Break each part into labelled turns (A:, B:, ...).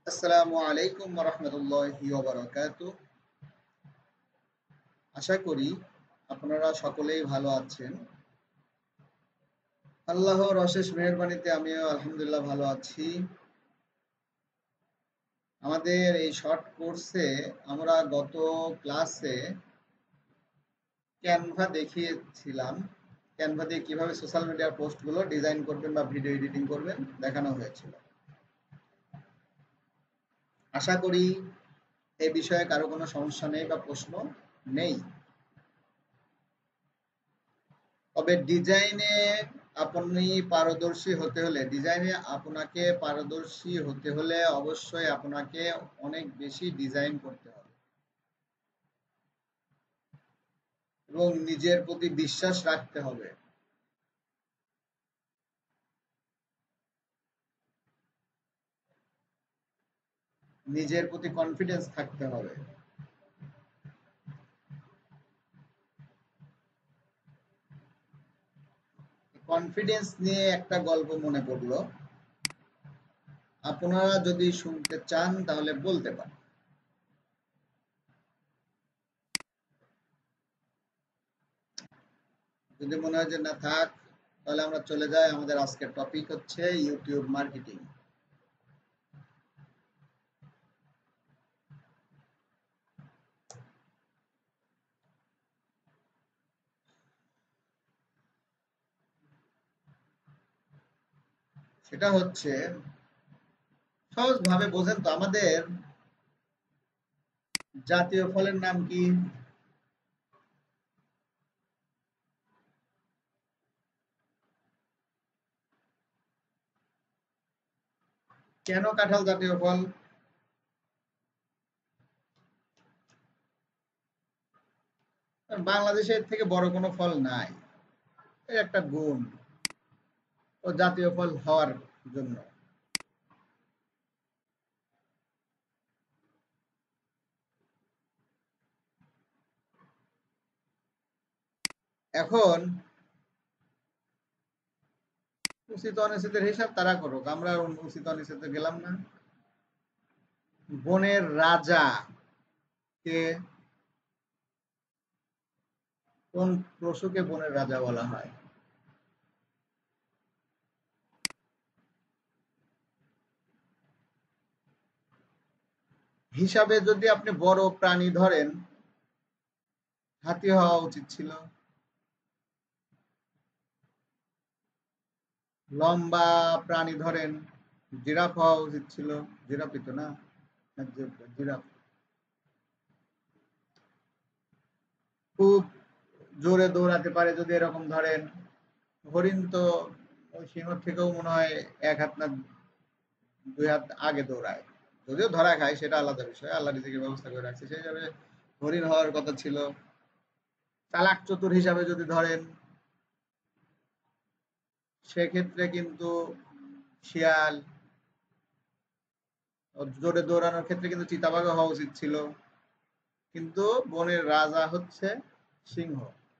A: আসসালামু আলাইকুম ওয়া রাহমাতুল্লাহি ওয়া বারাকাতুহু। আশা করি আপনারা সকলেই ভালো আছেন। আল্লাহর অশেষ মেহেরবানিতে আমিও আলহামদুলিল্লাহ ভালো আছি। আমাদের এই শর্ট কোর্সে আমরা গত ক্লাসে ক্যানভা দেখিয়েছিলাম। ক্যানভা দিয়ে কিভাবে সোশ্যাল মিডিয়ার পোস্টগুলো ডিজাইন করবেন বা ভিডিও এডিটিং করবেন দেখানো হয়েছিল। আশা করি এ বিষয়ে কারো কোনো সমস্যা নেই বা প্রশ্ন নেই। তবে ডিজাইনে আপনাকে পারদর্শী হতে হলে অবশ্যই আপনাকে অনেক বেশি ডিজাইন করতে হবে এবং নিজের প্রতি বিশ্বাস রাখতে হবে। নিজের প্রতি কনফিডেন্স থাকতে হবে। কনফিডেন্স নিয়ে একটা গল্প মনে পড়লো। আপনারা যদি শুনতে চান তাহলে বলতে পারেন। যদি মনে হয় যে না থাক, তাহলে আমরা চলে যাই। আমাদের আজকের টপিক হচ্ছে ইউটিউব মার্কেটিং। সেটা হচ্ছে, সহজভাবে বোঝেন তো, আমাদের জাতীয় ফলের নাম কি? কেন কাঁঠাল জাতীয় ফল? কারণ বাংলাদেশের থেকে বড় কোনো ফল নাই। এর একটা গুণ ও জাতীয় ফল হওয়ার জন্য। এখন উচিত অনিশ্চিতের হিসাব তারা করুক, আমরা উচিত অনিশ্চিতে গেলাম না। বনের রাজা কে? কোন পশুকে বনের রাজা বলা হয়? হিসাবে যদি আপনি বড় প্রাণী ধরেন, হাতি হওয়া উচিত ছিল। লম্বা প্রাণী ধরেন, জিরাফ হওয়া উচিত ছিল। জিরাফই তো না? জিরাফ। খুব জোরে দৌড়াতে পারে যদি এরকম ধরেন, হরিণ তো ওই সিংহ থেকেও মনে হয় এক হাত না দুই হাত আগে দৌড়ায়। যদিও ধরা খায় সেটা আলাদা বিষয়, আল্লাহ রিজিকের ব্যবস্থা করে রাখছে, সেই হিসাবে হরিণ হওয়ার কথা ছিল। চালাক চতুর হিসাবে যদি ধরেন, সেক্ষেত্রে কিন্তু শিয়াল। জোরে দৌড়ানোর ক্ষেত্রে কিন্তু চিতাবাঘ হওয়া উচিত ছিল। কিন্তু বনের রাজা হচ্ছে সিংহ,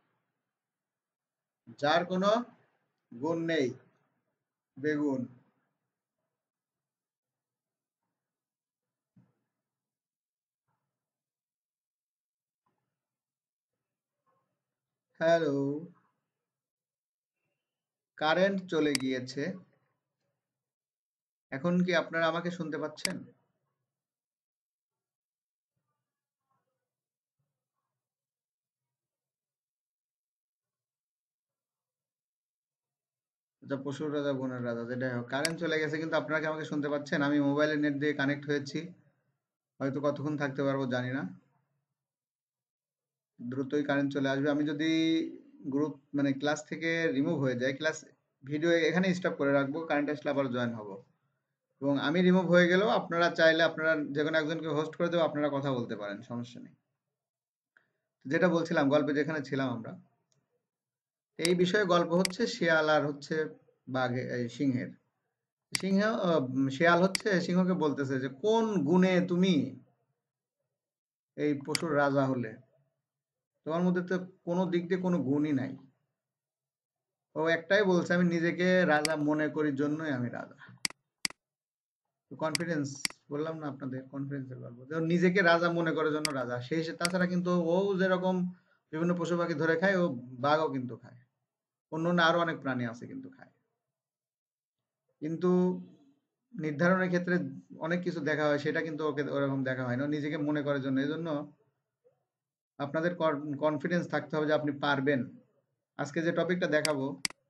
A: যার কোনো গুণ নেই। বেগুন। হ্যালো, কারেন্ট চলে গিয়েছে। এখন কি আপনারা আমাকে শুনতে পাচ্ছেন? আচ্ছা, পশুর রাজা বনের রাজা যেটাই হোক, কারেন্ট চলে গেছে, কিন্তু আপনারা কি আমাকে শুনতে পাচ্ছেন? আমি মোবাইলের নেট দিয়ে কানেক্ট হয়েছি, হয়তো কতক্ষণ থাকতে পারবো জানি না। দ্রুতই কারেন্ট চলে আসবে। আমি যদি গ্রুপ মানে ক্লাস থেকে রিমুভ হয়ে যায়, ক্লাস ভিডিও এখানে স্টপ করে রাখবো, কারেন্ট আসলে আবার জয়েন হব। এবং আমি রিমুভ হয়ে গেলেও আপনারা চাইলে আপনারা যে কোনো একজনকে হোস্ট করে দেবো, আপনারা কথা বলতে পারেন, সমস্যা নেই। যেটা বলছিলাম, গল্পে যেখানে ছিলাম আমরা, এই বিষয়ে গল্প হচ্ছে শিয়াল আর হচ্ছে বাঘে এই সিংহের। সিংহ শিয়াল হচ্ছে সিংহকে বলতেছে যে কোন গুণে তুমি এই পশুর রাজা হলে? তোমার মধ্যে তো কোনো দিক দিয়ে কোনো গুণই নাই। ও একটাই বলছে, আমি নিজেকে রাজা মনে করি জন্যই আমি রাজা। কনফিডেন্স বললাম না আপনাদের, কনফিডেন্সের গল্প। যেমন নিজেকে রাজা মনে করার জন্য রাজা, তাছাড়া কিন্তু ও যেরকম বিভিন্ন পশু পাখি ধরে খায়, ও বাঘও কিন্তু খায়, অন্য আরো অনেক প্রাণী আছে কিন্তু খায়। কিন্তু নির্ধারণের ক্ষেত্রে অনেক কিছু দেখা হয়, সেটা কিন্তু ওকে ওরকম দেখা হয় না, নিজেকে মনে করার জন্য। এই জন্য আপনাদের কনফিডেন্স থাকতে হবে যে আপনি পারবেন। আজকে যে টপিকটা দেখাবো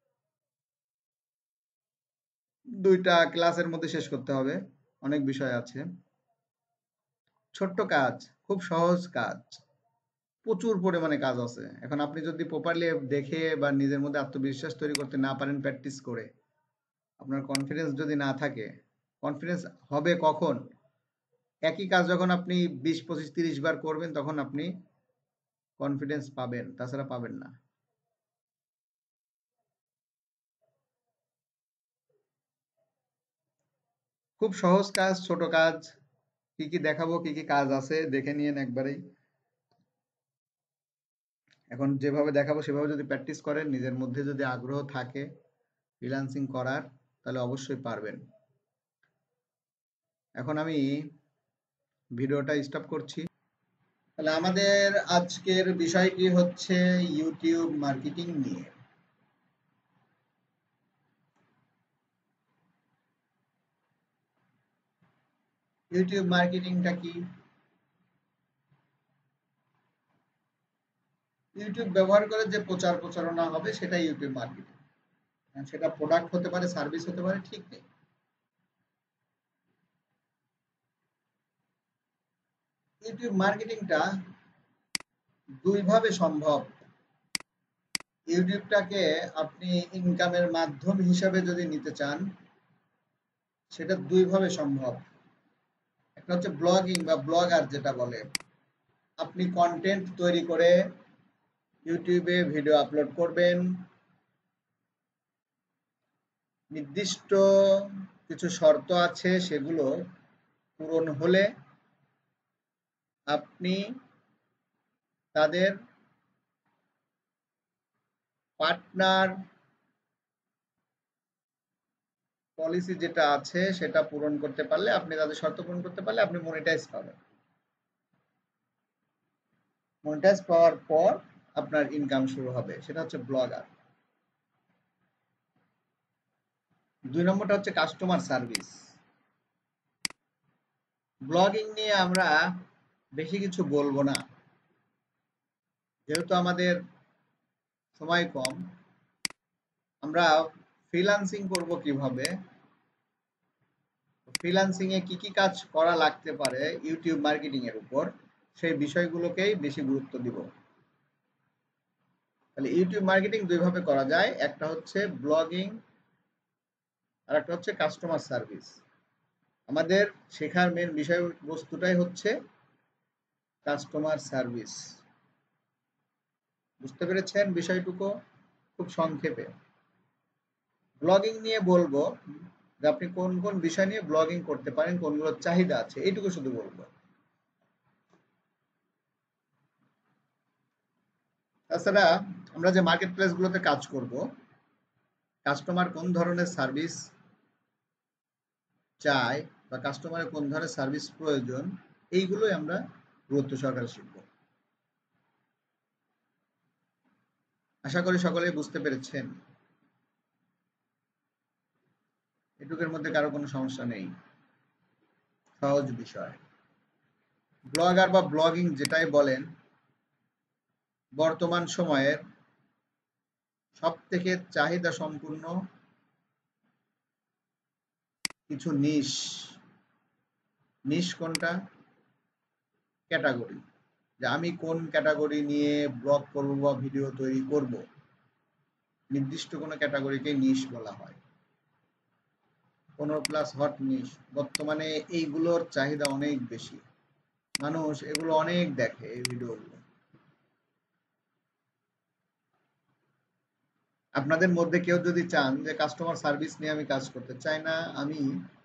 A: 2টা ক্লাসের মধ্যে শেষ করতে হবে, অনেক বিষয় আছে। ছোট্ট কাজ, খুব সহজ কাজ, প্রচুর পরিমাণে কাজ আছে। এখন আপনি যদি প্রপারলি দেখে বা নিজের মধ্যে আত্মবিশ্বাস তৈরি করতে না পারেন প্র্যাকটিস করে, আপনার কনফিডেন্স যদি না থাকে, কনফিডেন্স হবে কখন? একই কাজ যখন আপনি 20, 25, 30 বার করবেন, তখন আপনি কনফিডেন্স পাবেন, তাছাড়া পাবেন না। খুব সহজ কাজ, ছোট কাজ। কি কি দেখাবো, কি কি কাজ আছে দেখে নিয়েন একবারেই। এখন যেভাবে দেখাবো সেভাবে যদি প্র্যাকটিস করেন, নিজের মধ্যে যদি আগ্রহ থাকে ফ্রিল্যান্সিং করার, তাহলে অবশ্যই পারবেন। এখন আমি ভিডিওটা স্টপ করছি। তাহলে আমাদের আজকের বিষয়টি হচ্ছে ইউটিউব মার্কেটিং নিয়ে। ইউটিউব মার্কেটিংটা কি? ইউটিউব ব্যবহার করে যে প্রচার প্রচারণা হবে, সেটা ইউটিউব মার্কেটিং। সেটা প্রোডাক্ট হতে পারে, সার্ভিস হতে পারে, ঠিক নেই। ইউটিউব মার্কেটিংটা দুইভাবে সম্ভব। ইউটিউবটাকে আপনি ইনকামের মাধ্যম হিসাবে যদি নিতে চান, সেটা দুইভাবে সম্ভব। একটা হচ্ছে ব্লগিং বা ব্লগার যেটা বলে, আপনি কন্টেন্ট তৈরি করে ইউটিউবে ভিডিও আপলোড করবেন, নির্দিষ্ট কিছু শর্ত আছে, সেগুলো পূরণ হলে আপনি তাদের পার্টনার পলিসি যেটা আছে সেটা পূরণ করতে পারলে, আপনি তাদের শর্ত পূরণ করতে পারলে আপনি মনিটাইজ পাবেন। মনিটাইজ পাওয়ার পর আপনার ইনকাম শুরু হবে, সেটা হচ্ছে ব্লগার। 2 নম্বরটা হচ্ছে কাস্টমার সার্ভিস। ব্লগিং নিয়ে আমরা বেশি কিছু বলবো না, যেহেতু আমাদের সময় কম। আমরা ফ্রিল্যান্সিং করব কিভাবে, ফ্রিল্যান্সিং এ কি কি কাজ করা লাগতে পারে ইউটিউব মার্কেটিং এর উপর, সেই বিষয়গুলোকেই বেশি গুরুত্ব দিব। তাহলে ইউটিউব মার্কেটিং দুইভাবে করা যায়, একটা হচ্ছে ব্লগিং আর একটা হচ্ছে কাস্টমার সার্ভিস। আমাদের শেখার মেন বিষয়বস্তুটাই হচ্ছে কাস্টমার সার্ভিস। বুঝতে পেরেছেন বিষয়টুকু? খুব সংক্ষেপে ব্লগিং নিয়ে বলবো যে আপনি কোন কোন বিষয় নিয়ে ব্লগিং করতে পারেন, কোনগুলোর চাহিদা আছে, এইটুকু শুধু বলবো। তাছাড়া আমরা যে মার্কেট প্লেস গুলোতে কাজ করব, কাস্টমার কোন ধরনের সার্ভিস চায় বা কাস্টমারের কোন ধরনের সার্ভিস প্রয়োজন, এইগুলোই আমরা গুরুত্ব সহকারে শিখব। আশা করি সকলেই বুঝতে পেরেছেন। এটুকের মধ্যে কারো কোনো সমস্যা নেই, সহজ বিষয়। ব্লগার বা ব্লগিং যেটাই বলেন, বর্তমান সময়ের সব থেকে চাহিদা সম্পূর্ণ কিছু নিশ। নিশ কোনটা? ক্যাটাগরি। যে আমি কোন ক্যাটাগরি নিয়ে ব্লগ করব বা ভিডিও তৈরি করব, নির্দিষ্ট কোনো ক্যাটাগরিকে নিশ বলা হয়। 15+ হট নিশ। বর্তমানে এইগুলোর চাহিদা অনেক বেশি, মানুষ এগুলো অনেক দেখে, এই ভিডিওগুলো। আপনাদের মধ্যে কেউ যদি চান যে কাস্টমার সার্ভিস নিয়ে আমি কাজ করতে চাই না, আমি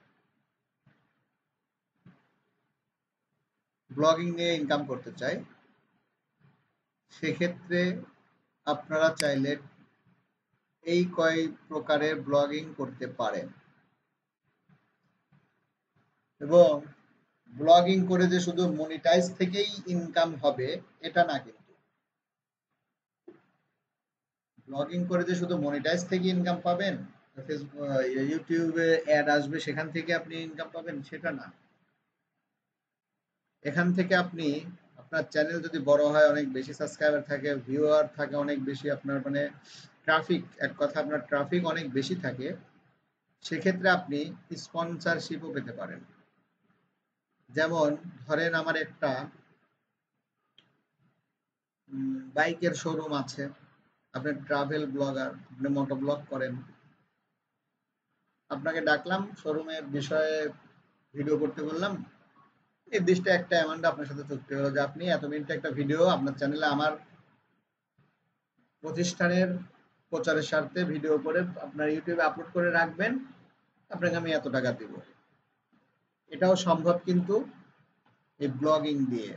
A: ব্লগিং নিয়ে ইনকাম করতে চাই, সেক্ষেত্রে আপনারা চাইলে এই কয় প্রকারের ব্লগিং করতে পারেন। এবং ব্লগিং করে যে শুধু মনিটাইজ থেকেই ইনকাম হবে এটা না, কিন্তু ব্লগিং করে যে শুধু মনিটাইজ থেকে ইনকাম পাবেন, ফেসবুক ইউটিউবে অ্যাড আসবে সেখান থেকে আপনি ইনকাম পাবেন সেটা না। এখান থেকে আপনি আপনার চ্যানেল যদি বড় হয়, অনেক বেশি সাবস্ক্রাইবার থাকে, ভিউয়ার থাকে অনেক বেশি, আপনার মানে ট্রাফিক, এক কথা আপনার ট্রাফিক অনেক বেশি থাকে, সেক্ষেত্রে আপনি স্পন্সরশিপও পেতে পারেন। যেমন ধরেন আমার একটা বাইকের শোরুম আছে, আপনি ট্রাভেল ব্লগার, আপনি মোটো ব্লগ করেন, আপনাকে ডাকলাম শোরুমের বিষয়ে ভিডিও করতে বললাম, নির্দিষ্ট একটা অ্যামাউন্ট আপনার সাথে চুক্তি হলো যে আপনি এত মিনিট একটা ভিডিও আপনার চ্যানেলে আমার প্রতিষ্ঠানের প্রচারের স্বার্থে ভিডিও করে আপনার ইউটিউবে আপলোড করে রাখবেন, আপনাকে আমি এত টাকা দিব। এটাও সম্ভব কিন্তু এই ব্লগিং দিয়ে।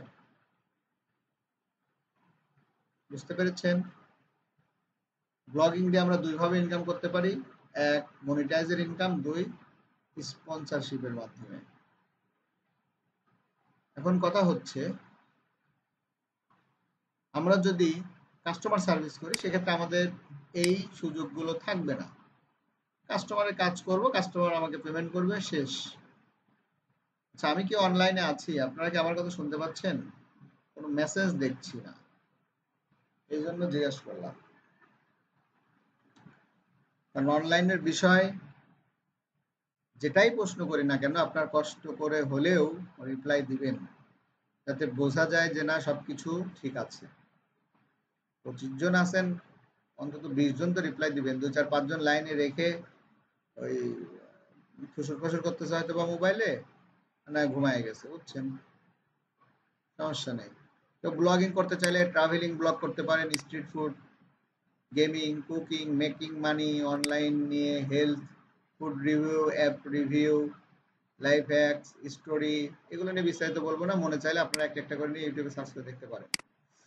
A: বুঝতে পেরেছেন? ব্লগিং দিয়ে আমরা দুইভাবে ইনকাম করতে পারি, এক মনিটাইজের ইনকাম, দুই স্পন্সরশিপের মাধ্যমে। এখন কথা হচ্ছে, আমরা যদি কাস্টমার সার্ভিস করি সেক্ষেত্রে আমাদের এই সুযোগগুলো থাকবে না। কাস্টমারের কাজ করব, কাস্টমার আমাকে পেমেন্ট করবে, শেষ। আচ্ছা, আমি কি অনলাইনে আছি? আপনারা কি আমার কথা শুনতে পাচ্ছেন? কোনো মেসেজ দেখছি না, এই জন্য জিজ্ঞাসা করলাম। কারণ অনলাইনের বিষয় যেটাই প্রশ্ন করি না কেন, আপনার কষ্ট করে হলেও রিপ্লাই দিবেন, যাতে বোঝা যায় যে না সবকিছু ঠিক আছে। 25 জন আছেন, অন্তত 20 জন তো রিপ্লাই দিবেন। 2 4 5 জন লাইনে রেখে ওই ফুসুর ফুসুর করতেছে হয়তো বা মোবাইলে, না ঘুমায় গেছে, বুঝছেন? সমস্যা নেই। তো ব্লগিং করতে চাইলে ট্রাভেলিং ব্লগ করতে পারেন, street food, gaming, cooking, making money, online নিয়ে health, food review, app review, life hacks, story, এগুলো নিয়ে বিস্তারিত বলবো না, মনে চাইলে আপনারা একটা একটা করে নিয়ে ইউটিউবে সার্চ করে দেখতে পারেন।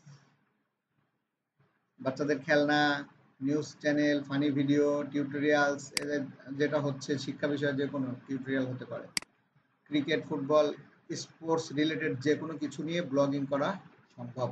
A: বাচ্চাদের খেলনা, news channel, funny video, tutorials, যেটা হচ্ছে শিক্ষা বিষয়ে যে কোনো টিউটোরিয়াল হতে পারে, ক্রিকেট, ফুটবল, স্পোর্টস রিলেটেড যে কোনো কিছু নিয়ে ব্লগিং করা সম্ভব।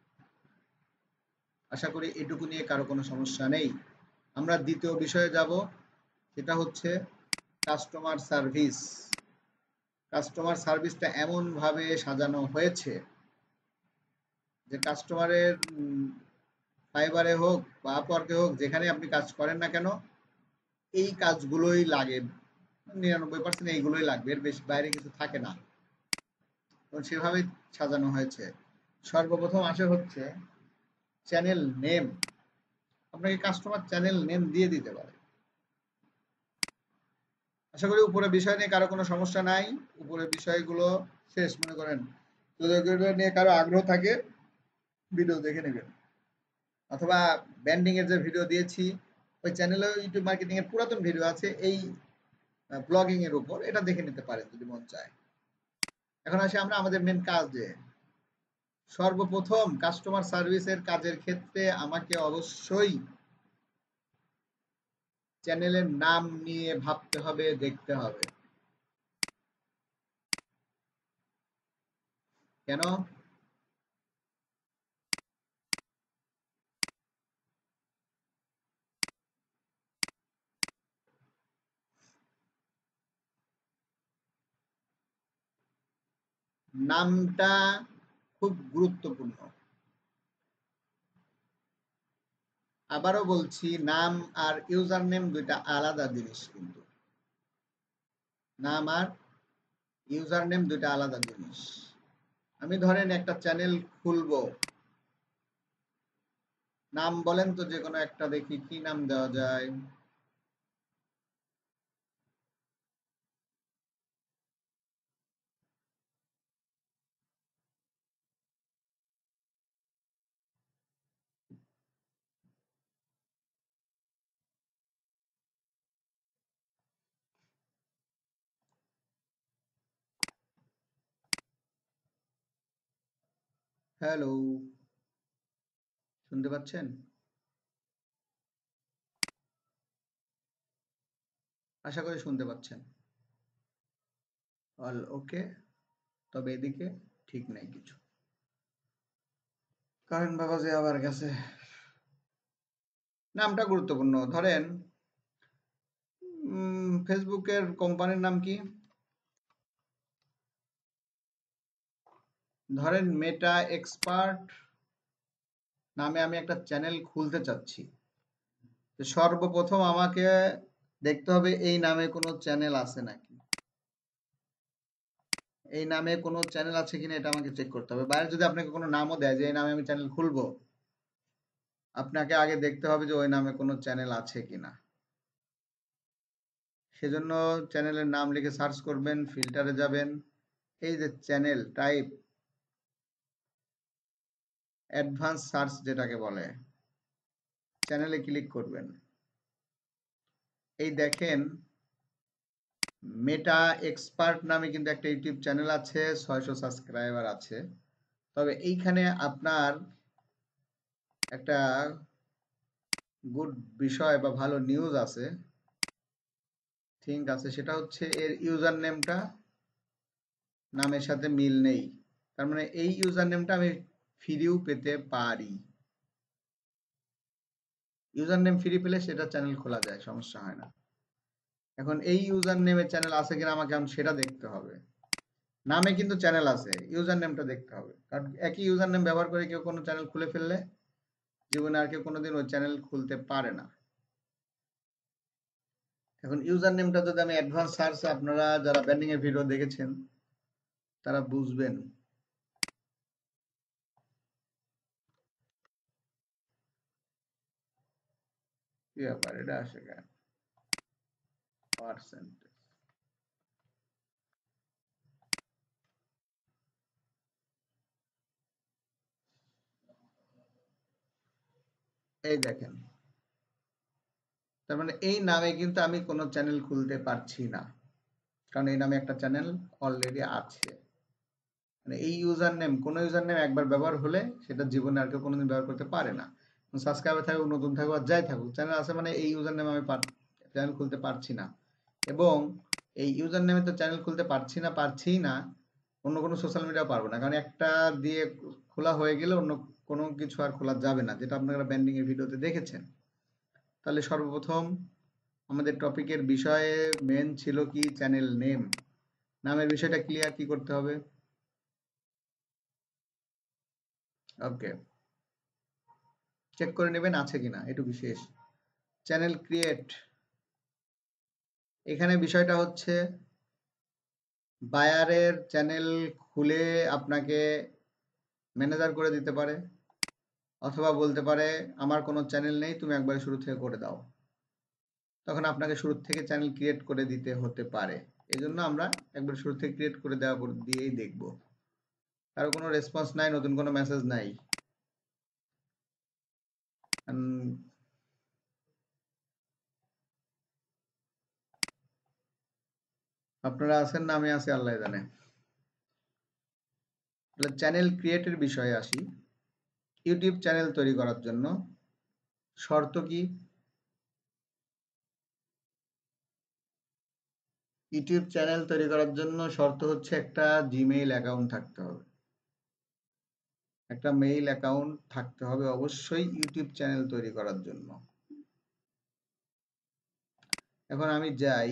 A: আশা করি এটুকু নিয়ে কারো কোনো সমস্যা নেই। আমরা দ্বিতীয় বিষয়ে যাব, সেটা হচ্ছে কাস্টমার সার্ভিস। কাস্টমার সার্ভিসটা এমনভাবে সাজানো হয়েছে যে কাস্টমারের ফাইবারে হোক বা আপওয়ার্কে হোক, যেখানে আপনি কাজ করেন না কেন, এই কাজগুলোই লাগে, 99% এইগুলোই লাগবে, এর বেশি বাইরে কিছু থাকে না। তো সেভাবেই সাজানো হয়েছে। সর্বপ্রথম আসে হচ্ছে চ্যানেল নেম। আপনাকে কাস্টমার চ্যানেল নেম দিয়ে দিতে পারে। আশা করি উপরে বিষয় নিয়ে কারো কোনো সমস্যা নাই। উপরের বিষয়গুলো শেষ মনে করেন, যদি এগুলো নিয়ে কারো আগ্রহ থাকে ভিডিও দেখে নেবেন, অথবা ব্র্যান্ডিং এর যে ভিডিও দিয়েছি ওই চ্যানেলে ইউটিউব মার্কেটিং এর পুরাতন ভিডিও আছে এই ব্লগিং এর উপর, এটা দেখে নিতে পারেন যদি মন চায়। এখন আসি আমরা আমাদের মেন কাজে। সর্বপ্রথম কাস্টমার সার্ভিসের কাজের ক্ষেত্রে আমাকে অবশ্যই চ্যানেলের নাম নিয়ে ভাবতে হবে, দেখতে হবে। কেন? নামটা খুব গুরুত্বপূর্ণ। আবারও বলছি, নাম আর ইউজার নেম দুইটা আলাদা জিনিস, কিন্তু নাম আর ইউজার নেম দুইটা আলাদা জিনিস। আমি ধরেন একটা চ্যানেল খুলবো, নাম বলেন তো যে কোনো একটা, দেখি কি নাম দেওয়া যায়। হ্যালো, শুনতে পাচ্ছেন? আশা করি শুনতে পাচ্ছেন। অল ওকে, তবে এদিকে ঠিক নেই কিছু। কারেন্ট বাবাজি আবার গেছে। নামটা গুরুত্বপূর্ণ। ধরেন ফেসবুকের কোম্পানির নাম কি? ধরেন মেটা এক্সপার্ট নামে আমি একটা চ্যানেল খুলতে চাচ্ছি। তো সর্বপ্রথম আমাকে দেখতে হবে এই নামে কোনো চ্যানেল আছে নাকি। এই নামে কোনো চ্যানেল আছে কিনা এটা আমাকে চেক করতে হবে। বাইরে যদি আপনাকে কোনো নামও দেয় যে এই নামে আমি চ্যানেল খুলবো, আপনাকে আগে দেখতে হবে যে ওই নামে কোনো চ্যানেল আছে কিনা। সেজন্য চ্যানেলের নাম লিখে সার্চ করবেন, ফিল্টারে যাবেন, এই যে চ্যানেল টাইপ, অ্যাডভান্স সার্চ যেটাকে বলে, চ্যানেলে ক্লিক করবেন। এই দেখেন মেটা এক্সপার্ট নামে কিন্তু একটা ইউটিউব চ্যানেল আছে, 600 সাবস্ক্রাইবার আছে। তবে এইখানে আপনার একটা গুড বিষয় বা ভালো নিউজ আছে, থিঙ্ক আছে, সেটা হচ্ছে এর ইউজার নেমটা নামের সাথে মিল নেই। তার মানে এই ইউজার নেমটা আমি ফ্রিও পেতে পারি। ইউজার নেম ফ্রি পেলে সেটা চ্যানেল খোলা যায়, সমস্যা হয় না। এখন এই ইউজার নেমের চ্যানেল আছে কিনা আমাকে সেটা দেখতে হবে। নামে কিন্তু চ্যানেল আছে, ইউজার নেমটা দেখতে হবে। কারণ একই ইউজার নেম ব্যবহার করে কেউ কোনো চ্যানেল খুলে ফেললে জীবনে আর কেউ কোনোদিন ওই চ্যানেল খুলতে পারে না। এখন ইউজার নেমটা যদি আমি অ্যাডভান্স সার্চ, আপনারা যারা ব্র্যান্ডিং এর ভিডিও দেখেছেন তারা বুঝবেন। কি ব্যাপার, এটা আসে কেন? পার্সেন্টেজ, এই দেখেন, তার মানে এই নামে কিন্তু আমি কোনো চ্যানেল খুলতে পারছি না, কারণ এই নামে একটা চ্যানেল অলরেডি আছে। মানে এই ইউজার নেম, কোনো ইউজার নেম একবার ব্যবহার হলে সেটা জীবনে আর কেউ কোনোদিন ব্যবহার করতে পারে না। সাবস্ক্রাইবার থাকুক, নতুন থাকুক আর যাই থাকুক, চ্যানেল আছে মানে এই ইউজার নেম আমি চ্যানেল খুলতে পারছি না। এবং এই ইউজার নেমে তো চ্যানেল খুলতে পারছিই না, অন্য কোনো সোশ্যাল মিডিয়া পারবো না, কারণ একটা দিয়ে খোলা হয়ে গেলে অন্য কোনো কিছু আর খোলা যাবে না, যেটা আপনারা ব্র্যান্ডিং এর ভিডিওতে দেখেছেন। তাহলে সর্বপ্রথম আমাদের টপিকের বিষয়ে মেন ছিল কি, চ্যানেল নেম। নামের বিষয়টা ক্লিয়ার, কি করতে হবে? ওকে, চেক করে নেবেন আছে কিনা, এটুকু শেষ। চ্যানেল ক্রিয়েট, এখানে বিষয়টা হচ্ছে বায়ারের চ্যানেল খুলে আপনাকে ম্যানেজার করে দিতে পারে, অথবা বলতে পারে আমার কোনো চ্যানেল নেই, তুমি একবার শুরু থেকে করে দাও। তখন আপনাকে শুরু থেকে চ্যানেল ক্রিয়েট করে দিতে হতে পারে। এজন্য আমরা একবার শুরু থেকে ক্রিয়েট করে দেওয়া দিয়েই দেখব। কারো কোনো রেসপন্স নাই, নতুন কোনো মেসেজ নাই। আপনারা আছেন না আমি আছি আল্লাহ জানে। তাহলে চ্যানেল ক্রিয়েটের বিষয়ে আসি। ইউটিউব চ্যানেল তৈরি করার জন্য শর্ত কি? ইউটিউব চ্যানেল তৈরি করার জন্য শর্ত হচ্ছে একটা জিমেইল অ্যাকাউন্ট থাকতে হবে। একটা মেইল অ্যাকাউন্ট থাকতে হবে অবশ্যই ইউটিউব চ্যানেল তৈরি করার জন্য। এখন আমি যাই,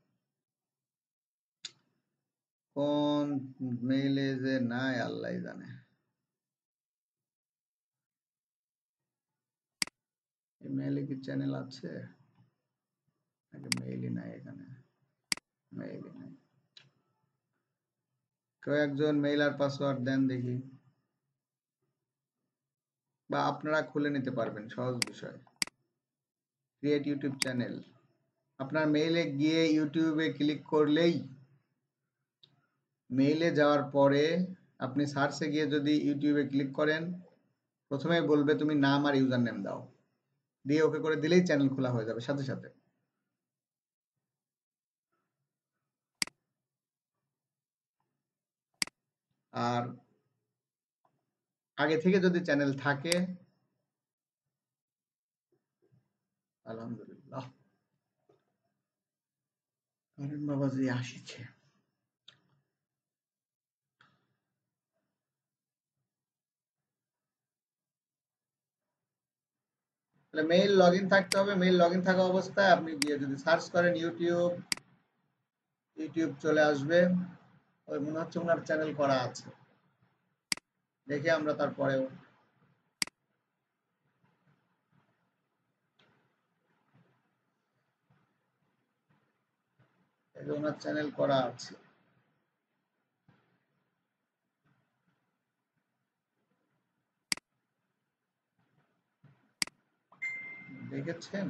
A: কোন মেইলে যে নাই আল্লাহ জানে। এই মেইলে কি চ্যানেল আছে নাকি মেইলই নাই? এখানে মেইলই নাই। কেউ একজন মেইল আর পাসওয়ার্ড দেন দেখি, বা আপনারা খুলে নিতে পারবেন, সহজ বিষয়। ক্রিয়েট ইউটিউব চ্যানেল, আপনার মেইলে গিয়ে ইউটিউবে ক্লিক করলেই, মেইলে যাওয়ার পরে আপনি সার্চে গিয়ে যদি ইউটিউবে ক্লিক করেন, প্রথমে বলবে তুমি নাম আর ইউজার নেম দাও, দিয়ে ওকে করে দিলেই চ্যানেল খোলা হয়ে যাবে সাথে সাথে। আর আগে থেকে যদি চ্যানেল থাকে, আলহামদুলিল্লাহ, কারণ বাবাজি আসিছে। তাহলে মেইল লগইন থাকতে হবে। মেইল লগইন থাকা অবস্থায় আপনি গিয়ে যদি সার্চ করেন ইউটিউব, ইউটিউব চলে আসবে। ওই মনে হচ্ছে ওনার চ্যানেল করা আছে, দেখে আমরা তারপরেও এই যে ওনার চ্যানেল করা আছে, দেখেছেন?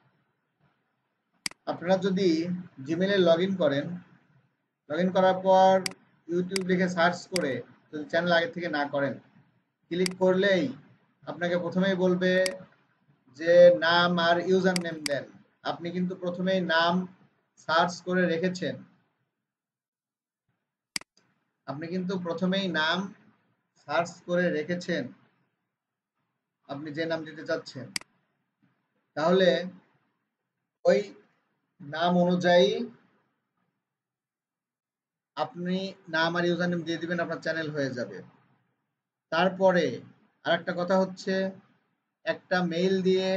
A: আপনারা যদি জিমেলে লগ ইন করেন, লগ ইন করার পর ইউটিউব লিখে সার্চ করে যদি চ্যানেল আগে থেকে না করেন, ক্লিক করলেই আপনাকে প্রথমেই বলবে যে নাম আর ইউজার নেম দেন। আপনি কিন্তু প্রথমেই নাম সার্চ করে রেখেছেন, আপনি কিন্তু প্রথমেই নাম সার্চ করে রেখেছেন আপনি যে নাম দিতে চাচ্ছেন। তাহলে ওই নাম অনুযায়ী আপনি নাম আর ইউজার নেম দিয়ে দিবেন, আপনার চ্যানেল হয়ে যাবে। তারপরে আরেকটা কথা হচ্ছে, একটা মেইল দিয়ে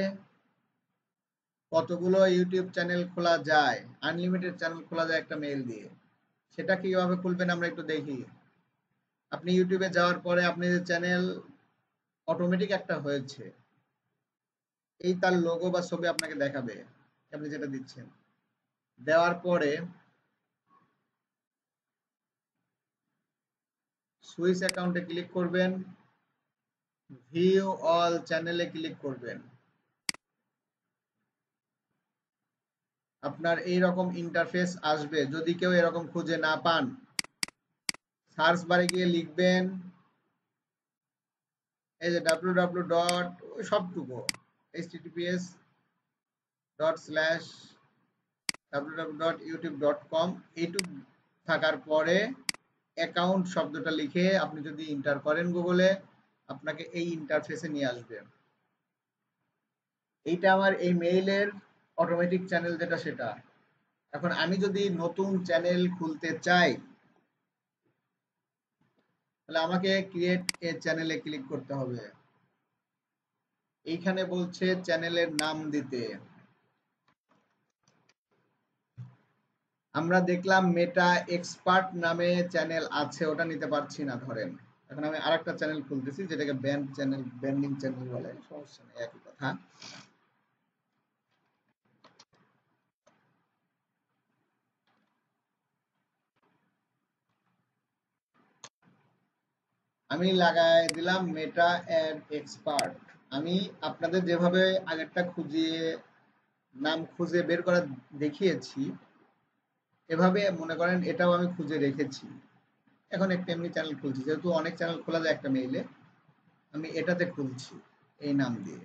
A: কতগুলো ইউটিউব চ্যানেল খোলা যায়, আনলিমিটেড চ্যানেল খোলা যায় একটা মেইল দিয়ে। সেটা কিভাবে খুলবেন আমরা একটু দেখি। আপনি ইউটিউবে যাওয়ার পরে আপনি যে চ্যানেল অটোমেটিক একটা হয়েছে, এই তার লোগো বা ছবি আপনাকে দেখাবে আপনি যেটা দিচ্ছেন। দেওয়ার পরে সুইচ অ্যাকাউন্টে ক্লিক করবেন, ভিউ অল চ্যানেলে ক্লিক করবেন। আপনার এই রকম ইন্টারফেস আসবে। যদি কেউ এরকম খুঁজে না পান, সার্চ বারে গিয়ে লিখবেন এই যে www ডট সবটুকু https ডট স্ল্যাশ www.youtube.com এইটুকু থাকার পরে অ্যাকাউন্ট শব্দটা লিখে আপনি যদি ইন্টার করেন গুগলে, আপনাকে এই ইন্টারফেসে নিয়ে আসবে। এইটা আমার এই মেইলের অটোমেটিক চ্যানেল যেটা সেটা। এখন আমি যদি নতুন চ্যানেল খুলতে চাই, তাহলে আমাকে ক্রিয়েট এ চ্যানেলে ক্লিক করতে হবে। এইখানে বলছে চ্যানেলের নাম দিতে। আমরা দেখলাম মেটা এক্সপার্ট নামে চ্যানেল আছে, ওটা নিতে পারছি না ধরেন। এখন আমি আরেকটা চ্যানেল খুলতেছি যেটাকে ব্যান্ড চ্যানেল, ব্যান্ডিং চ্যানেল বলে, সমস্যা নেই, একই কথা। আমি লাগাই দিলাম মেটা অ্যাড এক্সপার্ট। আমি আপনাদের যেভাবে আগেরটা খুঁজিয়ে নাম খুঁজে বের করা দেখিয়েছি, এভাবে মনে করেন এটাও আমি খুঁজে রেখেছি। এখন একটা এমনি চ্যানেল খুলছি, যেহেতু অনেক চ্যানেল খোলা যায় একটা মেইলে, আমি এটাতে খুলছি এই নাম দিয়ে।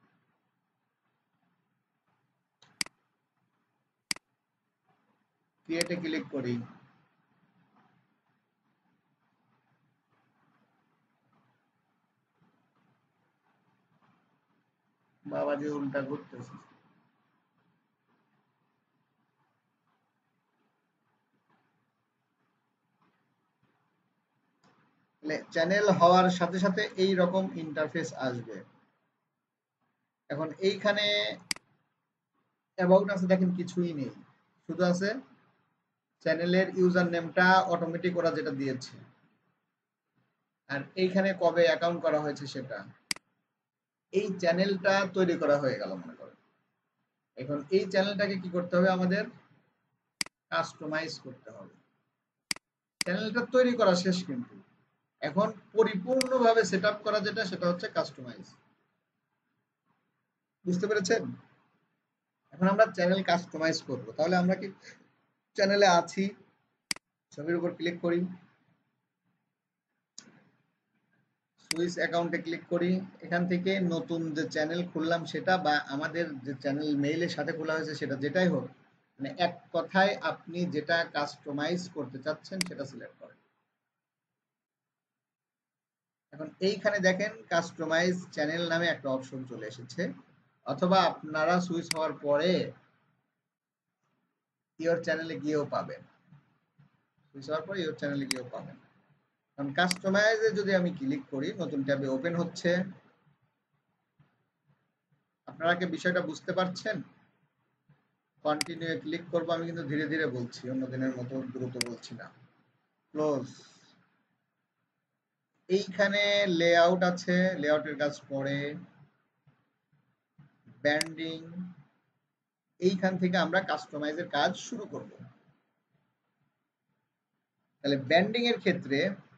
A: ক্রিয়েটে ক্লিক করি। বাবাজি উল্টা ঘুরতেছে। চ্যানেল হওয়ার সাথে সাথে এই রকম ইন্টারফেস আসবে। এখন এইখানে অ্যাবাউট আছে দেখেন, কিছুই নেই, শুধু আছে চ্যানেলের ইউজার নেমটা অটোমেটিক ওরা যেটা দিয়েছে, আর এইখানে কবে অ্যাকাউন্ট করা হয়েছে সেটা। এই চ্যানেলটা তৈরি করা হয়ে গেল মনে করেন। এখন এই চ্যানেলটাকে কি করতে হবে, আমাদের কাস্টমাইজ করতে হবে। চ্যানেলটা তৈরি করা শেষ, কিন্তু এখন পরিপূর্ণভাবে সেট আপ করা যেটা সেটা হচ্ছে কাস্টমাইজ। বুঝতে পেরেছেন? এখন আমরা চ্যানেল কাস্টমাইজ করব, তাহলে আমরা কি চ্যানেলে আছি, ছবির উপর ক্লিক করি, সুইচ অ্যাকাউন্টে ক্লিক করি, এখান থেকে নতুন যে চ্যানেল খুললাম সেটা, বা আমাদের যে চ্যানেল মেইলের সাথে খোলা হয়েছে সেটা, যেটাই হোক, মানে এক কথায় আপনি যেটা কাস্টমাইজ করতে চাচ্ছেন সেটা সিলেক্ট করেন। এখন এইখানে দেখেন কাস্টমাইজ চ্যানেল নামে একটা অপশন চলে এসেছে, অথবা আপনারা সুইচ হওয়ার পরে ইওর চ্যানেলে গিয়েও পাবেন, সুইচ হওয়ার পরে ইওর চ্যানেলে গিয়েও পাবেন। কারণ কাস্টমাইজে যদি আমি ক্লিক করি, নতুন ট্যাবে ওপেন হচ্ছে, আপনারা কি বিষয়টা বুঝতে পারছেন? কন্টিনিউ ক্লিক করব, আমি কিন্তু ধীরে ধীরে বলছি, অন্য দিনের মতো দ্রুত বলছি না। ক্লোজ। এইখানে লেআউট আছে, লেআউটের কাজ পরে, ব্যান্ডিং, এইখান থেকে আমরা কাস্টমাইজের কাজ শুরু করব। তাহলে ব্যান্ডিং এর ক্ষেত্রে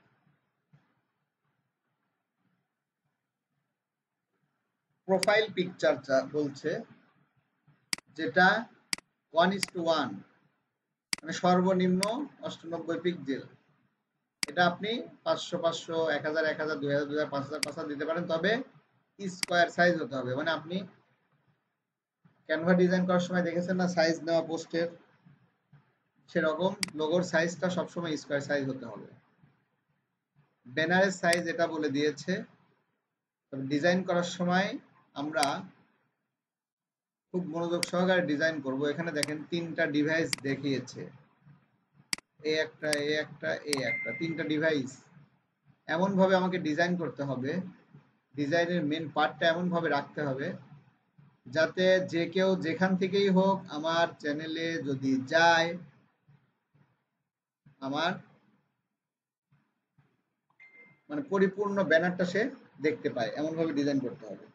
A: প্রোফাইল পিকচার বলছে, যেটা 1:1, মানে সর্বনিম্ন 98 পিক্সেল। এটা আপনি 500 500, 1000 1000, 2000 2000, 5000 5000 দিতে পারেন, তবে স্কোয়ার সাইজ হতে হবে। মানে আপনি ক্যানভা ডিজাইন করার সময় দেখেছেন না সাইজ নেওয়া পোস্টের, সেরকম লোগোর সাইজটা সবসময় স্কোয়ার সাইজ হতে হবে। ব্যানারের সাইজ এটা বলে দিয়েছে। ডিজাইন করার সময় আমরা খুব মনোযোগ সহকারে ডিজাইন করব। এখানে দেখেন 3টা ডিভাইস দেখিয়েছে, এ একটা, এ একটা, এ একটা, 3টা ডিভাইস। এমন ভাবে আমাকে ডিজাইন করতে হবে, ডিজাইনের মেন পার্টটা এমন ভাবে রাখতে হবে যাতে যে কেউ যেখান থেকেই হোক আমার চ্যানেলে যদি যায়, আমার মানে পরিপূর্ণ ব্যানারটা সে দেখতে পায়, এমন ভাবে ডিজাইন করতে হবে।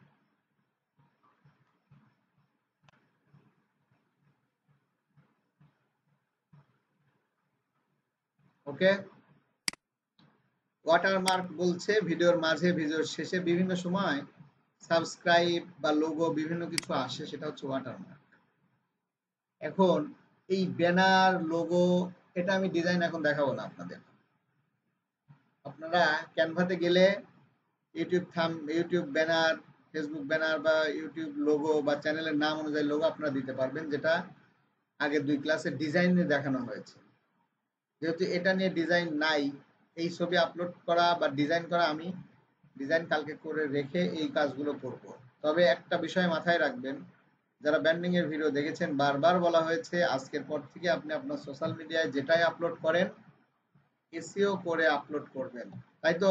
A: ওকে। ওয়াটারমার্ক বলছে ভিডিওর মাঝে, ভিডিওর শেষে বিভিন্ন সময় সাবস্ক্রাইব বা লোগো বিভিন্ন কিছু আসে, সেটা হচ্ছে ওয়াটারমার্ক। এখন এই ব্যানার, লোগো, এটা আমি ডিজাইন এখন দেখাবো না আপনাদের। আপনারা ক্যানভাতে গেলে ইউটিউব ব্যানার, ফেসবুক ব্যানার বা ইউটিউব লোগো বা চ্যানেলের নাম অনুযায়ী লোগো আপনারা দিতে পারবেন, যেটা আগের 2 ক্লাসে ডিজাইনে দেখানো হয়েছে। যেহেতু এটা নিয়ে ডিজাইন নাই, এই ছবি আপলোড করা বা ডিজাইন করা আমি ডিজাইন কালকে করে রেখে এই কাজগুলো করব। তবে একটা বিষয় মাথায় রাখবেন, যারা ব্র্যান্ডিং এর ভিডিও দেখেছেন, বারবার বলা হয়েছে আজকের পর থেকে আপনি আপনার সোশ্যাল মিডিয়ায় যেটাই আপলোড করেন এসইও করে আপলোড করবেন। তাই তো?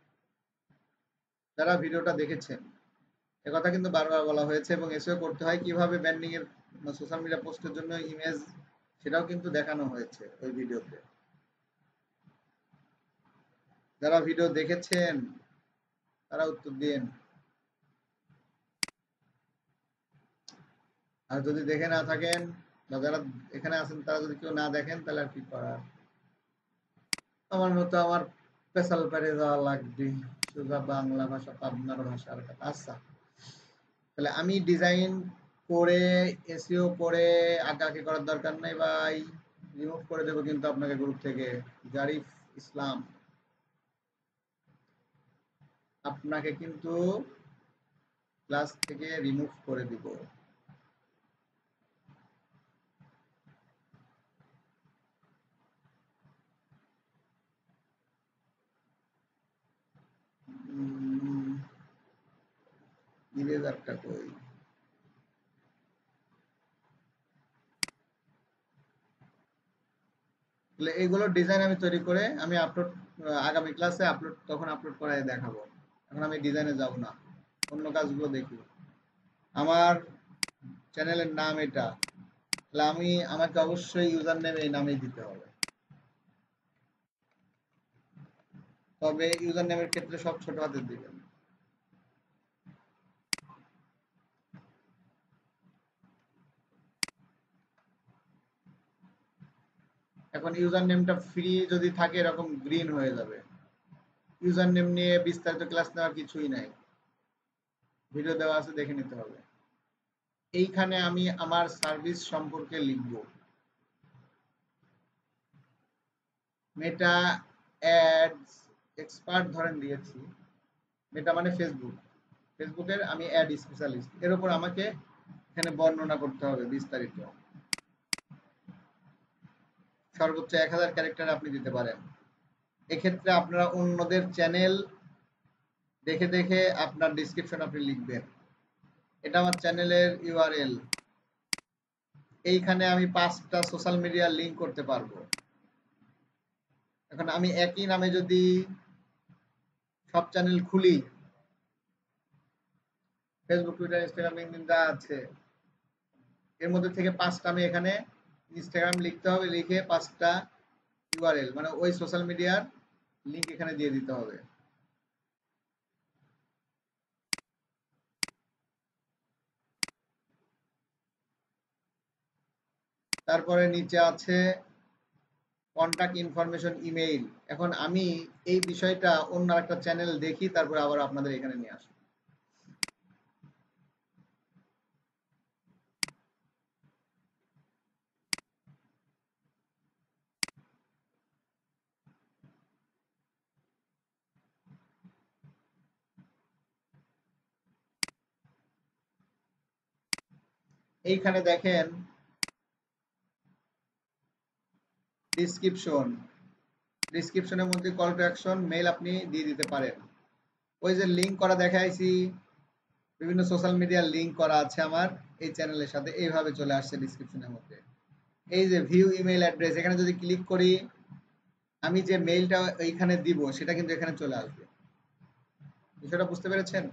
A: যারা ভিডিওটা দেখেছেন, একথা কিন্তু বারবার বলা হয়েছে, এবং এসইও করতে হয় কিভাবে ব্র্যান্ডিং এর সোশ্যাল মিডিয়া পোস্টের জন্য ইমেজ, সেটাও কিন্তু দেখানো হয়েছে ওই ভিডিওতে। যারা ভিডিও দেখেছেন তারা উত্তর দিন। আর যদি দেখে না থাকেন বা যারা এখানে আছেন তারা যদি কেউ না দেখেন, তাহলে আর কি করার। আমার মতো আমার পেশাল পেরে যাওয়া লাগবে, সোজা বাংলা ভাষা, পাবনার ভাষার কথা। আচ্ছা, তাহলে আমি ডিজাইন করে এসইও করে আঁকাআঁকি করার দরকার নাই ভাই, রিমুভ করে দেবো কিন্তু আপনাকে গ্রুপ থেকে। জারিফ ইসলাম, আপনাকে কিন্তু ক্লাস থেকে রিমুভ করে দিব। ইরেজারটা কই? তাহলে এইগুলো ডিজাইন আমি তৈরি করে আমি আপলোড, আগামী ক্লাসে আপলোড, তখন আপলোড করায় দেখাবো। এখন আমি ডিজাইনে যাব না, অন্য কাজগুলো দেখি। আমার চ্যানেলের নাম এটা, তাহলে আমাকে অবশ্যই ইউজার নেম এই নামেই দিতে হবে। তবে ইউজার নেমের ক্ষেত্রে সব ছোট হাতের দিবেন। এখন ইউজার নেমটা ফ্রি যদি থাকে এরকম গ্রিন হয়ে যাবে। ইউজার নেম নিয়ে বিস্তারিত ক্লাস নেওয়ার কিছুই নাই, ভিডিও দেওয়া আছে, দেখে নিতে হবে। এইখানে আমি আমার সার্ভিস সম্পর্কে লিখব। মেটা অ্যাডস এক্সপার্ট ধরেন দিয়েছি, মেটা মানে ফেসবুক, ফেসবুকের আমি অ্যাড স্পেশালিস্ট, এর উপর আমাকে এখানে বর্ণনা করতে হবে বিস্তারিত। সর্বোচ্চ 1000 ক্যারেক্টার আপনি দিতে পারেন। এক্ষেত্রে আপনারা অন্যদের চ্যানেল দেখে দেখে আপনার ডিসক্রিপশন আপনি লিখবেন। এটা আমার চ্যানেলের ইউআরএল। এইখানে আমি 5টা সোশ্যাল মিডিয়া লিঙ্ক করতে পারবো। এখন আমি একই নামে যদি সব চ্যানেল খুলি, ফেসবুক, টুইটার, ইনস্টাগ্রাম, লিঙ্কডইন যা আছে এর মধ্যে থেকে 5টা আমি এখানে ইনস্টাগ্রাম লিখতে হবে, লিখে 5টা ইউআরএল মানে ওই সোশ্যাল মিডিয়ার লিংক এখানে দিয়ে দিতে হবে। তারপরে নিচে আছে কন্টাক্ট ইনফরমেশন, ইমেইল। এখন আমি এই বিষয়টা অন্য একটা চ্যানেল দেখি, তারপরে আবার আপনাদের এখানে নিয়ে আসি। এইখানে দেখেন ডিসক্রিপশন, ডিসক্রিপশনের মধ্যে কল টু অ্যাকশন, মেইল আপনি দিয়ে দিতে পারেন। ওই যে লিঙ্ক করা দেখাইছি, বিভিন্ন সোশ্যাল মিডিয়ার লিঙ্ক করা আছে আমার এই চ্যানেলের সাথে, এইভাবে চলে আসছে ডিসক্রিপশনের মধ্যে। এই যে ভিউ ইমেল অ্যাড্রেস, এখানে যদি ক্লিক করি আমি যে মেইলটা এইখানে দিব সেটা কিন্তু এখানে চলে আসবে। বিষয়টা বুঝতে পেরেছেন?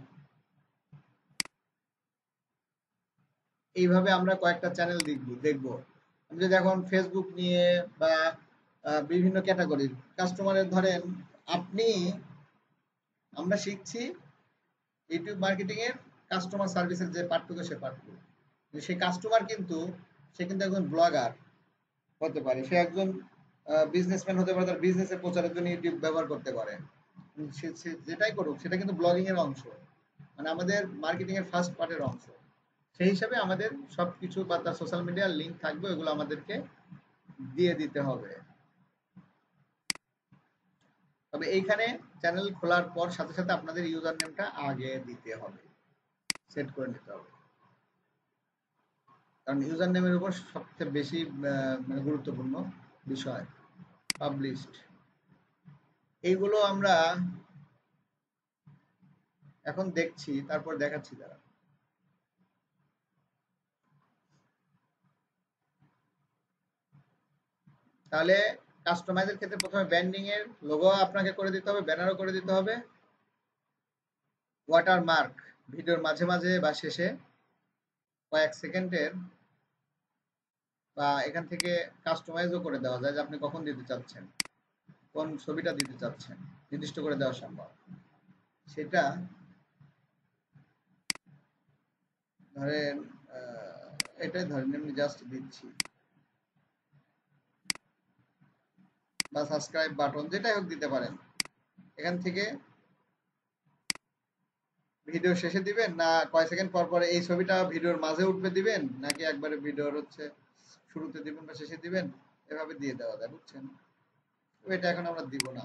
A: এইভাবে আমরা কয়েকটা চ্যানেল দেখব। আমি যদি এখন ফেসবুক নিয়ে বা বিভিন্ন ক্যাটাগরির কাস্টমারের ধরেন আপনি, আমরা শিখছি ইউটিউব মার্কেটিং এর কাস্টমার সার্ভিসের যে পার্টটুকু, সে পার্টটুকু সেই কাস্টমার কিন্তু সে কিন্তু একজন ব্লগার হতে পারে, সে একজন বিজনেসম্যান হতে পারে, তার বিজনেসের প্রচারের জন্য ইউটিউব ব্যবহার করতে পারে। সে যেটাই করুক সেটা কিন্তু ব্লগিং এর অংশ, মানে আমাদের মার্কেটিং এর ফার্স্ট পার্টের অংশ। সেই হিসাবে আমাদের সবকিছু বা তার সোশ্যাল মিডিয়ার লিঙ্ক থাকবে, ওগুলো আমাদেরকে দিয়ে দিতে হবে। তবে এইখানে চ্যানেল খোলার পর সাথে সাথে আপনাদের ইউজার নেমটা আগে দিতে হবে, সেট করে নিতে হবে। কারণ ইউজার নেমের উপর সবচেয়ে বেশি মানে গুরুত্বপূর্ণ বিষয় পাবলিশড। এইগুলো আমরা এখন দেখছি, তারপর দেখাচ্ছি তারা। তাহলে কাস্টমাইজের ক্ষেত্রে প্রথমে ব্র্যান্ডিং এর লোগো আপনাকে করে দিতে হবে, ব্যানারও করে দিতে হবে, ওয়াটারমার্ক ভিডিওর মাঝে মাঝে বা শেষে কয়েক সেকেন্ডের, বা এখান থেকে কাস্টমাইজও করে দেওয়া যায় যে আপনি কখন দিতে চাচ্ছেন, কোন ছবিটা দিতে চাচ্ছেন, নির্দিষ্ট করে দেওয়া সম্ভব। সেটা ধরেন এটাই ধরেন আমি জাস্ট দিচ্ছি, বা সাবস্ক্রাইব বাটন যেটাই হোক দিতে পারেন। এখান থেকে ভিডিও শেষে দিবেন না কয় সেকেন্ড পর পরে এই ছবিটা ভিডিওর মাঝে উঠবে দিবেন, নাকি একবারে ভিডিওর হচ্ছে শুরুতে দিবেন বা শেষে দিবেন, এভাবে দিয়ে দেওয়া যায়, বুঝছেন? এটা এখন আমরা দিব না।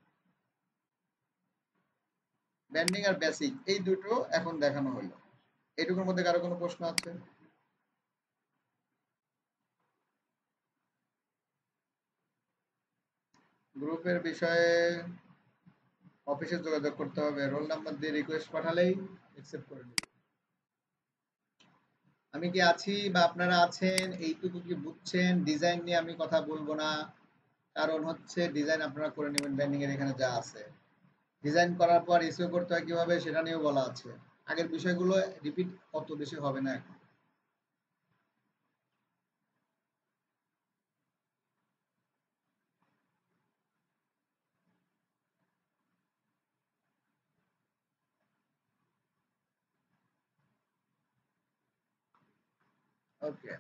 A: ব্যান্ডিং আর বেসিক এই দুটো এখন দেখানো হলো। এইটুকুর মধ্যে কারো কোনো প্রশ্ন আছে? গ্রুপের বিষয়ে অফিসে যোগাযোগ করতে হবে, রোল নাম্বার দিয়ে রিকোয়েস্ট পাঠালেই অ্যাকসেপ্ট করে নেবে। আমি কি আছি বা আপনারা আছেন এইটুকু কি বুঝছেন? ডিজাইন নিয়ে আমি কথা বলবো না, কারণ হচ্ছে ডিজাইন আপনারা করে নেবেন ব্র্যান্ডিং এর এখানে যা আছে। ডিজাইন করার পর এসইও করতে হয় কিভাবে সেটা নিয়েও বলা আছে। আগের বিষয়গুলো রিপিট অত বেশি হবে না এখন। ওকে,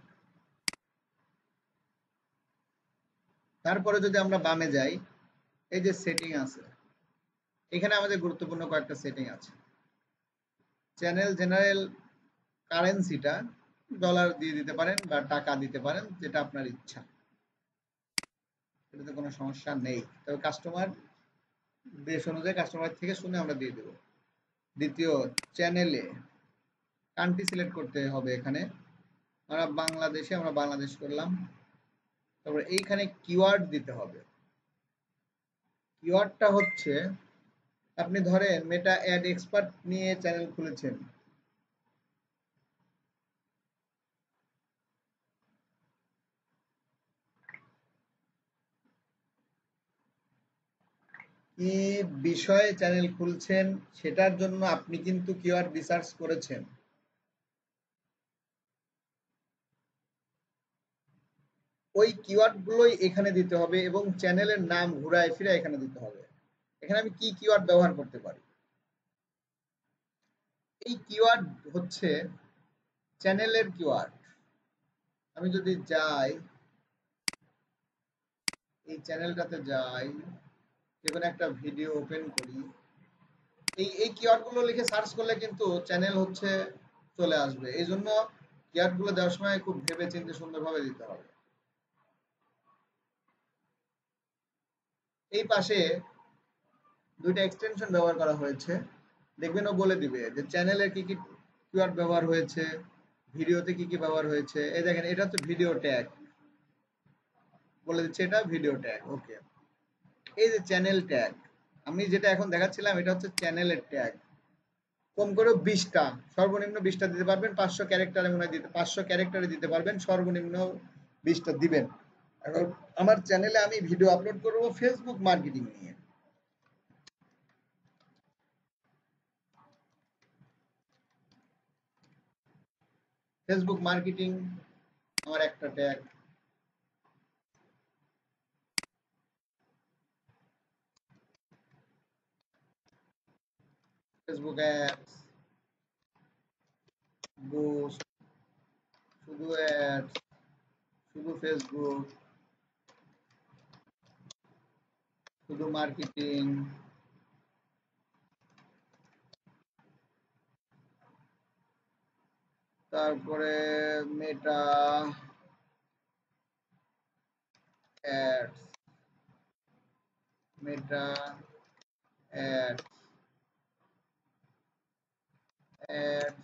A: তারপরে যদি আমরা বামে যাই, এই যে সেটিং আছে, এখানে আমাদের গুরুত্বপূর্ণ কয়েকটা সেটিং আছে। চ্যানেল জেনারেল কারেন্সিটা ডলার দিয়ে দিতে পারেন বা টাকা দিতে পারেন, যেটা আপনার ইচ্ছা, এটাতে কোনো সমস্যা নেই। তবে কাস্টমার দেশ অনুযায়ী কাস্টমার থেকে শুনে আমরা দিয়ে দেবো। দ্বিতীয়, চ্যানেলে কান্ট্রি সিলেক্ট করতে হবে। এখানে আমরা বাংলাদেশে, আমরা বাংলাদেশ করলাম। তারপরে এইখানে কিওয়ার্ড দিতে হবে। কিওয়ার্ডটা হচ্ছে, আপনি ধরেন মেটা অ্যাড এক্সপার্ট নিয়ে চ্যানেল খুলেছেন, কি বিষয়ে চ্যানেল খুলছেন সেটার জন্য আপনি কিন্তু কিওয়ার্ড রিসার্চ করেছেন। ওই কিওয়ার্ড গুলোই এখানে দিতে হবে এবং চ্যানেলের নাম ঘুরায় ফিরে এখানে দিতে হবে। এখানে আমি কি কিওয়ার্ড ব্যবহার করতে পারি? এই কিওয়ার্ড হচ্ছে চ্যানেলের কিওয়ার্ড। আমি যদি যাই, এই চ্যানেলটাতে যাই, যেকোনো একটা ভিডিও ওপেন করি, এই কিওয়ার্ড গুলো লিখে সার্চ করলে কিন্তু চ্যানেল হচ্ছে চলে আসবে। এই জন্য কিওয়ার্ড গুলো দেওয়ার সময় খুব ভেবে চিন্তে সুন্দরভাবে দিতে হবে। এই পাশে দুইটা এক্সটেনশন ব্যবহার করা হয়েছে, দেখবেন ও বলে দিবে যে চ্যানেলে কি কি কিওয়ার্ড ব্যবহার হয়েছে, ভিডিওতে কি কি ব্যবহার হয়েছে। এই দেখেন, এটা হচ্ছে ভিডিও ট্যাগ, বলে দিচ্ছে এটা ভিডিও ট্যাগ। ওকে, এই যে চ্যানেল ট্যাগ, আমি যেটা এখন দেখাচ্ছিলাম এটা হচ্ছে চ্যানেলের ট্যাগ। কম করে 20টা, সর্বনিম্ন 20টা দিতে পারবেন। 500 ক্যারেক্টারে মনে হয় দিতে, 500 ক্যারেক্টারে দিতে পারবেন, সর্বনিম্ন 20টা দিবেন। এখন আমার চ্যানেলে আমি ভিডিও আপলোড করব ফেসবুক মার্কেটিং নিয়ে। ফেসবুক মার্কেটিং আমার একটা ট্যাগ। ফেসবুক অ্যাডস, বুস্ট, শুধু অ্যাডস, শুধু ফেসবুক, শুধু মার্কেটিং, তারপরে Meta ads, Meta ads, ads,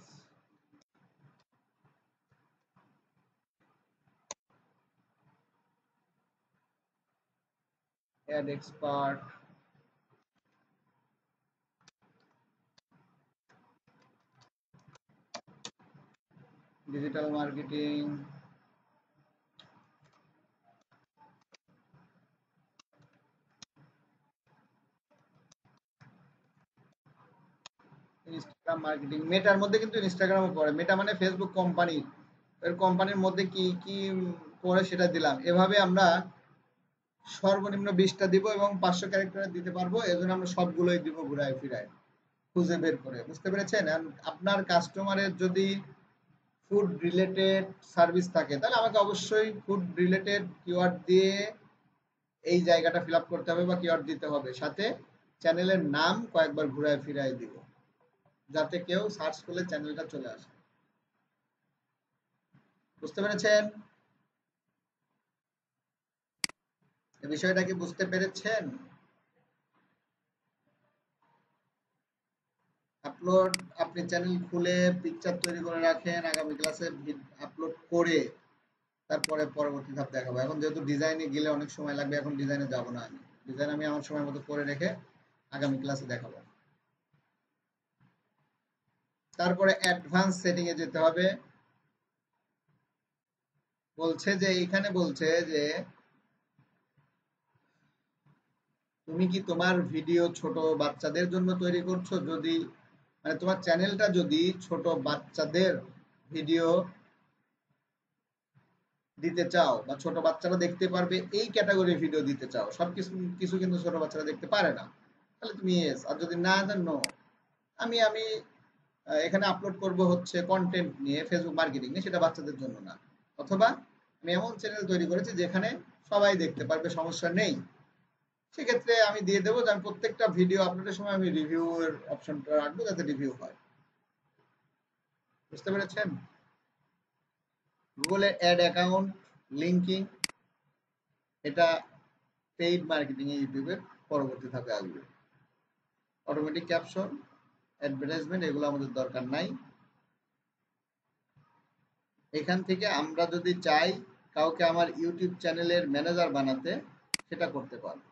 A: ad expert, digital marketing, Instagram marketing. মেটার মধ্যে কিন্তু ইনস্টাগ্রামও পড়ে। মেটা মানে ফেসবুক কোম্পানি, এর কোম্পানির মধ্যে কি কি পড়ে সেটা দিলাম। এভাবে আমরা সর্বনিম্ন 20টা দিব এবং 500 ক্যারেক্টারে দিতে পারবো। এজন্য আমরা সবগুলোই দিব ঘুরায় ফিরায়, খুঁজে বের করে। বুঝতে পেরেছেন? আপনার কাস্টমারের যদি ফুড রিলেটেড সার্ভিস থাকে তাহলে আমাকে অবশ্যই ফুড রিলেটেড কিওয়ার্ড দিয়ে এই জায়গাটা ফিল আপ করতে হবে বা কিওয়ার্ড দিতে হবে। সাথে চ্যানেলের নাম কয়েকবার ঘুরায় ফিরায় দিব, যাতে কেউ সার্চ করলে চ্যানেলটা চলে আসে। বুঝতে পেরেছেন? এই বিষয়টা কি বুঝতে পেরেছেন? আপলোড, আপনি চ্যানেল খুলে পিকচার তৈরি করে রাখেন, আগামী ক্লাসে আপলোড করে তারপরে পরবর্তী ধাপ দেখাবো। এখন যেহেতু ডিজাইনে গেলে অনেক সময় লাগবে, এখন ডিজাইনে যাব না। আমি ডিজাইন আমি আমার সময় মতো করে রেখে আগামী ক্লাসে দেখাবো। তারপরে অ্যাডভান্স সেটিং এ যেতে হবে। বলছে যে এখানে বলছে যে তুমি কি তোমার ভিডিও ছোট বাচ্চাদের জন্য তৈরি করছো? যদি মানে তোমার চ্যানেলটা যদি ছোট বাচ্চাদের ভিডিও দিতে চাও বা ছোট বাচ্চারা দেখতে পারবে এই ক্যাটাগরির ভিডিও দিতে চাও, সব কিছু কিছু কিন্তু ছোট বাচ্চারা দেখতে পারে না, তাহলে তুমি ইয়েস। আর যদি না জানো, আমি আমি এখানে আপলোড করব হচ্ছে কন্টেন্ট নিয়ে, ফেসবুক মার্কেটিং নিয়ে, সেটা বাচ্চাদের জন্য না। অথবা আমি এমন চ্যানেল তৈরি করেছি যেখানে সবাই দেখতে পারবে, সমস্যা নেই, সেক্ষেত্রে আমি দিয়ে দেবো যে আমি প্রত্যেকটা ভিডিও আপলোডের সময় আমি রিভিউ এর অপশনটা রাখবো যাতে রিভিউ হয়। বুঝতে পেরেছেন? গুগলের অ্যাড অ্যাকাউন্ট লিঙ্কিং, এটা পেইড মার্কেটিং এ ইউটিউবের পরবর্তী ধাপে আসবে। অটোমেটিক ক্যাপশন, অ্যাডভার্টাইজমেন্ট, এগুলো আমাদের দরকার নাই। এখান থেকে আমরা যদি চাই কাউকে আমার ইউটিউব চ্যানেলের ম্যানেজার বানাতে, সেটা করতে পারবো।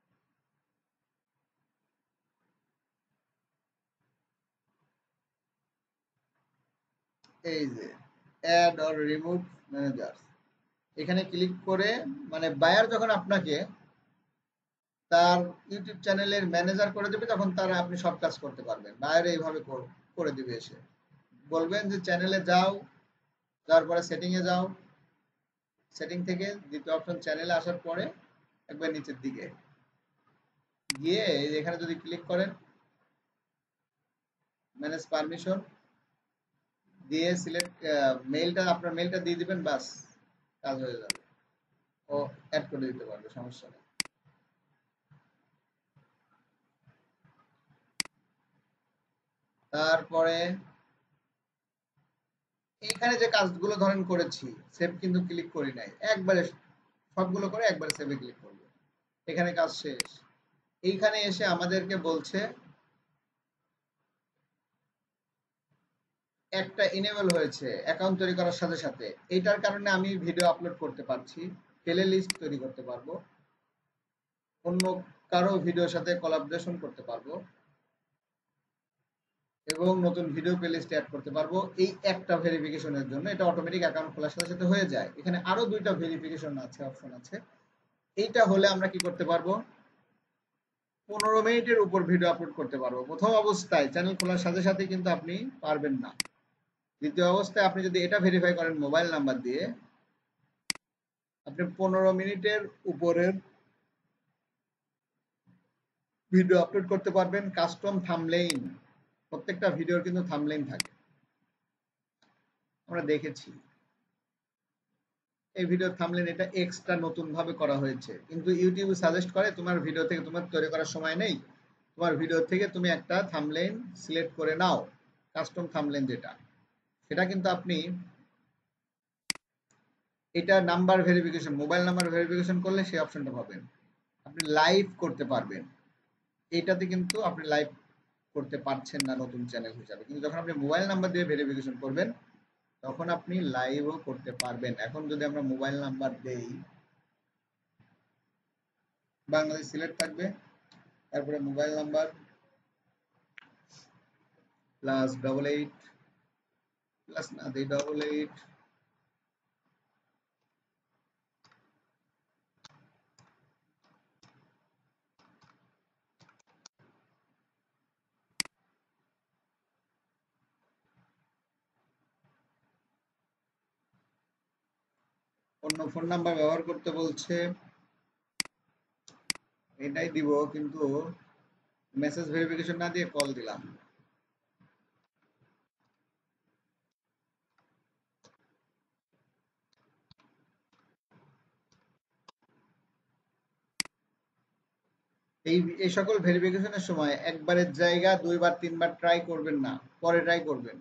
A: এই যে অ্যাড অর রিমুভ ম্যানেজার, এখানে ক্লিক করে মানে বায়ার যখন আপনাকে তার ইউটিউব চ্যানেলের ম্যানেজার করে দেবে, তখন তারা আপনি সব কাজ করতে পারবেন। বায়ার এইভাবে করে দিবে। এসে বলবেন যে চ্যানেলে যাও, যাওয়ার পরে সেটিং এ যাও, সেটিং থেকে দ্বিতীয় অপশন চ্যানেলে আসার পরে একবার নিচের দিকে গিয়ে এখানে যদি ক্লিক করেন ম্যানেজ পারমিশন দিয়ে সিলেক্ট মেইলটা, আপনার মেইলটা দিয়ে দিবেন, বাস কাজ হয়ে যাবে। ও অ্যাড করে দিতে পারবে, সমস্যা নেই। তারপরে এইখানে যে কাজগুলো ধরেন করেছি, সেভ কিন্তু ক্লিক করি নাই, একবারে সবগুলো করে একবারে সেভে ক্লিক করব। এখানে কাজ শেষ। এইখানে এসে আমাদেরকে বলছে একটা ইনেবল হয়েছে অ্যাকাউন্ট তৈরি করার সাথে সাথে। এইটার কারণে আমি ভিডিও আপলোড করতে পারছি, প্লে লিস্ট তৈরি করতে পারবো, অন্য কারো ভিডিওর সাথে কোলাবোরেশন করতে পারবো এবং নতুন ভিডিও প্লে লিস্টে অ্যাড করতে পারবো। এই একটা ভেরিফিকেশনের জন্য এটা অটোমেটিক অ্যাকাউন্ট খোলার সাথে সাথে হয়ে যায়। এখানে আরো দুইটা ভেরিফিকেশন আছে, অপশন আছে। এইটা হলে আমরা কি করতে পারবো, 15 মিনিটের উপর ভিডিও আপলোড করতে পারবো প্রথম অবস্থায়, চ্যানেল খোলার সাথে সাথে কিন্তু আপনি পারবেন না। দ্বিতীয় অবস্থায় আপনি যদি এটা ভেরিফাই করেন মোবাইল নাম্বার দিয়ে, আপনি 15 মিনিটের উপরের ভিডিও আপলোড করতে পারবেন। কাস্টম থাম্বনেইল, প্রত্যেকটা ভিডিওর কিন্তু থাম্বনেইল থাকে, আমরা দেখেছি। এই ভিডিও থাম্বনেইল এটা এক্সট্রা নতুন ভাবে করা হয়েছে, কিন্তু ইউটিউব সাজেস্ট করে তোমার ভিডিও থেকে, তোমার তৈরি করার সময় নেই, তোমার ভিডিও থেকে তুমি একটা থাম্বনেইল সিলেক্ট করে নাও, কাস্টম থাম্বনেইল যেটা, সেটা কিন্তু আপনি এটা number verification, mobile number verification করলে সেই অপশনটা পাবেন। আপনি লাইভ করতে পারবেন, এইটাতে কিন্তু আপনি লাইভ করতে পারছেন না নতুন চ্যানেল হিসাবে, কিন্তু যখন আপনি মোবাইল নাম্বার দিয়ে ভেরিফিকেশন করবেন তখন আপনি লাইভও করতে পারবেন। এখন যদি আমরা মোবাইল নাম্বার দেই, বাংলাদেশ সিলেক্ট থাকবে, তারপরে মোবাইল নাম্বার +88 প্লাস না দিই 88 অন্য ফোন নাম্বার ব্যবহার করতে বলছে, এটাই দিব, কিন্তু মেসেজ ভেরিফিকেশন না দিয়ে কল দিলাম। এই সকল ভেরিফিকেশনের সময় একবারের জায়গা 2 বার 3 বার ট্রাই করবেন না, পরে ট্রাই করবেন।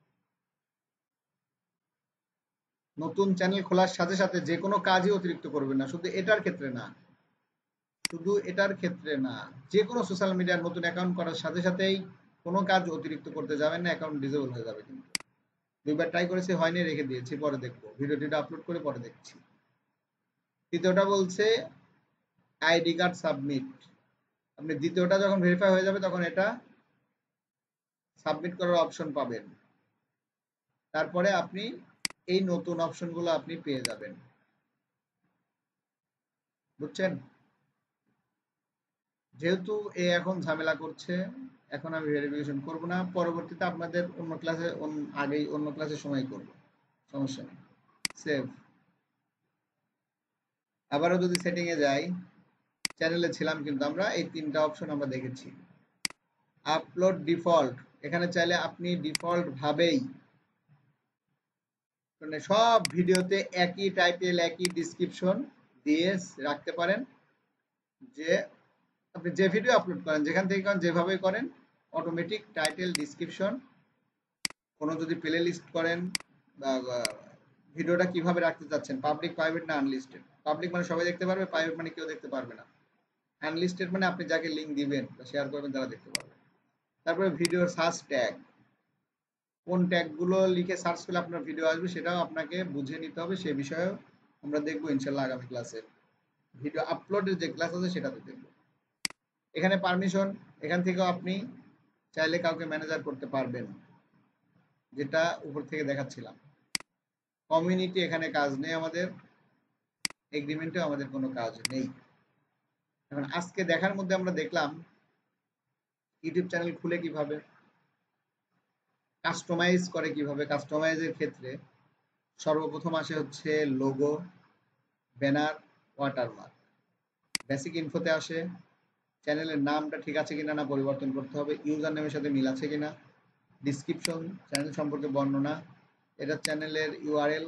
A: নতুন চ্যানেল খোলার সাথে সাথে যে কোনো কাজই অতিরিক্ত করবেন না, শুধু এটার ক্ষেত্রে না, শুধু এটার ক্ষেত্রে না, যে কোনো সোশ্যাল মিডিয়ার নতুন অ্যাকাউন্ট করার সাথে সাথেই কোনো কাজ অতিরিক্ত করতে যাবেন না, অ্যাকাউন্ট ডিসেবল হয়ে যাবে। কিন্তু 2 বার ট্রাই করেছি, হয়নি, রেখে দিয়েছি, পরে দেখবো, ভিডিওটা আপলোড করে পরে দেখছি। তৃতীয়টা বলছে আইডি কার্ড সাবমিট। আপনি দ্বিতীয়টা যখন ভেরিফাই হয়ে যাবে তখন এটা সাবমিট করার অপশন পাবেন, তারপরে আপনি এই নতুন অপশনগুলো আপনি পেয়ে যাবেন। বুঝছেন? যেহেতু এ এখন ঝামেলা করছে, এখন আমি ভেরিফিকেশন করব না, পরবর্তীতে আপনাদের অন্য ক্লাসে আগেই অন্য ক্লাসে সময় করব, সমস্যা নেই। সেভ। আবারও যদি সেটিং এ যাই, চ্যানেলে ছিলাম কিন্তু আমরা, এই 3টা অপশন আমরা দেখেছি। আপলোড ডিফল্ট, এখানে চাইলে আপনি ডিফল্ট ভাবেই মানে সব ভিডিওতে একই টাইটেল একই ডিসক্রিপশন দিয়ে রাখতে পারেন, যে আপনি যে ভিডিও আপলোড করেন যেখান থেকে করেন যেভাবে করেন অটোমেটিক টাইটেল ডিসক্রিপশন, কোনো যদি প্লে লিস্ট করেন বা ভিডিওটা কিভাবে রাখতে চাচ্ছেন, পাবলিক প্রাইভেট না আনলিস্টেড। পাবলিক মানে সবাই দেখতে পারবে, প্রাইভেট মানে কেউ দেখতে পারবে না, আনলিস্টেড মানে আপনি যাকে লিঙ্ক দিবেন বা শেয়ার করবেন তারা দেখতে পারবে। তারপরে ভিডিওর সার্চ ট্যাগ, কোন ট্যাগগুলো লিখে সার্চ করলে আপনার ভিডিও আসবে সেটাও আপনাকে বুঝে নিতে হবে, সে বিষয়েও আমরা দেখবো ইনশাল্লাহ আগামী ক্লাসে, ভিডিও আপলোডের যে ক্লাস আছে সেটাতে দেখবো। এখানে পারমিশন, এখান থেকেও আপনি চাইলে কাউকে ম্যানেজার করতে পারবেন, যেটা উপর থেকে দেখাচ্ছিলাম। কমিউনিটি এখানে কাজ নেই আমাদের, এগ্রিমেন্টে আমাদের কোনো কাজ নেই। এখন আজকে দেখার মধ্যে আমরা দেখলাম ইউটিউব চ্যানেল খুলে কিভাবে, কাস্টমাইজ করে কিভাবে। কাস্টমাইজের ক্ষেত্রে সর্বপ্রথম আসে হচ্ছে লোগো, ব্যানার, ওয়াটারমার্ক। বেসিক ইনফোতে আসে চ্যানেলের নামটা ঠিক আছে কিনা, না পরিবর্তন করতে হবে, ইউজার নেমের সাথে মিল আছে কিনা, ডিসক্রিপশন, চ্যানেল সম্পর্কে বর্ণনা, এটা চ্যানেলের ইউআরএল।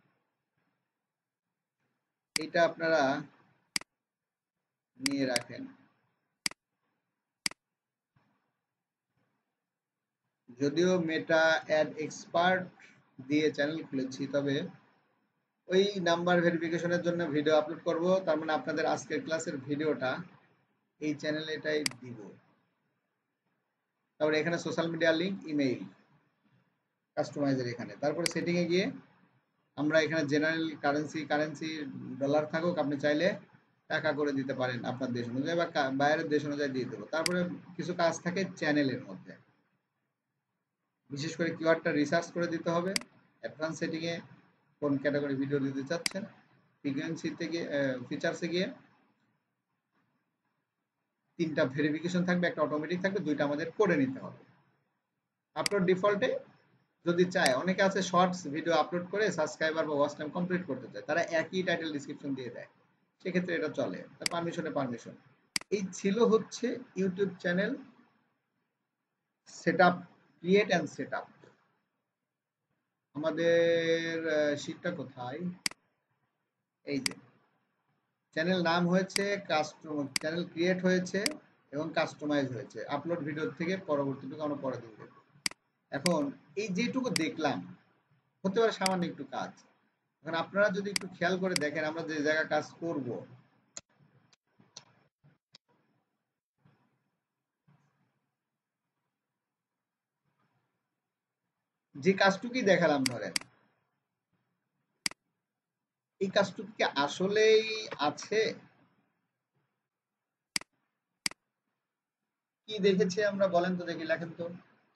A: এটা আপনারা নিয়ে রাখেন। যদিও মেটা অ্যাড এক্সপার্ট দিয়ে চ্যানেল খুলেছি, তবে ওই নাম্বার ভেরিফিকেশনের জন্য ভিডিও আপলোড করব, তার মানে আপনাদের আজকের ক্লাসের ভিডিওটা এই চ্যানেলে এটাই দিব। তারপরে এখানে সোশ্যাল মিডিয়া লিঙ্ক, ইমেইল, কাস্টমাইজের এখানে। তারপরে সেটিংয়ে গিয়ে আমরা এখানে জেনারেল কারেন্সি ডলার থাকুক, আপনি চাইলে টাকা করে দিতে পারেন আপনার দেশ অনুযায়ী বা বাইরের দেশ অনুযায়ী দিয়ে দেবো। তারপরে কিছু কাজ থাকে চ্যানেলের মধ্যে, বিশেষ করে কিওয়ার্ডটা রিসার্চ করে দিতে হবে। অ্যাডভান্স সেটিংয়ে কোন ক্যাটাগরি ভিডিও দিতে চাচ্ছেন, ফ্রিকোয়েন্সিতে গিয়ে ফিচার্সে গিয়ে 3টা ভেরিফিকেশন থাকবে, একটা অটোমেটিক থাকবে, 2টা আমাদের করে নিতে হবে। আপলোড ডিফল্টে যদি চায়, অনেকে আছে শর্টস ভিডিও আপলোড করে সাবস্ক্রাইবার বা ওয়াচ টাইম কমপ্লিট করতে চায়, তারা একই টাইটেল ডিসক্রিপশন দিয়ে দেয়, সেক্ষেত্রে এটা চলে। পারমিশন। এই ছিল হচ্ছে YouTube channel setup, create and setup. আমাদের শীটটা কোথায়? এই যে চ্যানেল নাম হয়েছে, চ্যানেল ক্রিয়েট হয়েছে এবং কাস্টমাইজ হয়েছে। আপলোড ভিডিও থেকে পরবর্তীটুকু আমরা পরে দেখব। এখন এই যেটুকু দেখলাম হতে পারে সামান্য একটু কাজ। এখন আপনারা যদি একটু খেয়াল করে দেখেন, আমরা যে জায়গায় কাজ করব, যে কাজটুকুই দেখালাম, ধরেন এই কাজটুকু কি আসলেই আছে? কি দেখেছি আমরা, বলেন তো দেখি, লেখেন তো।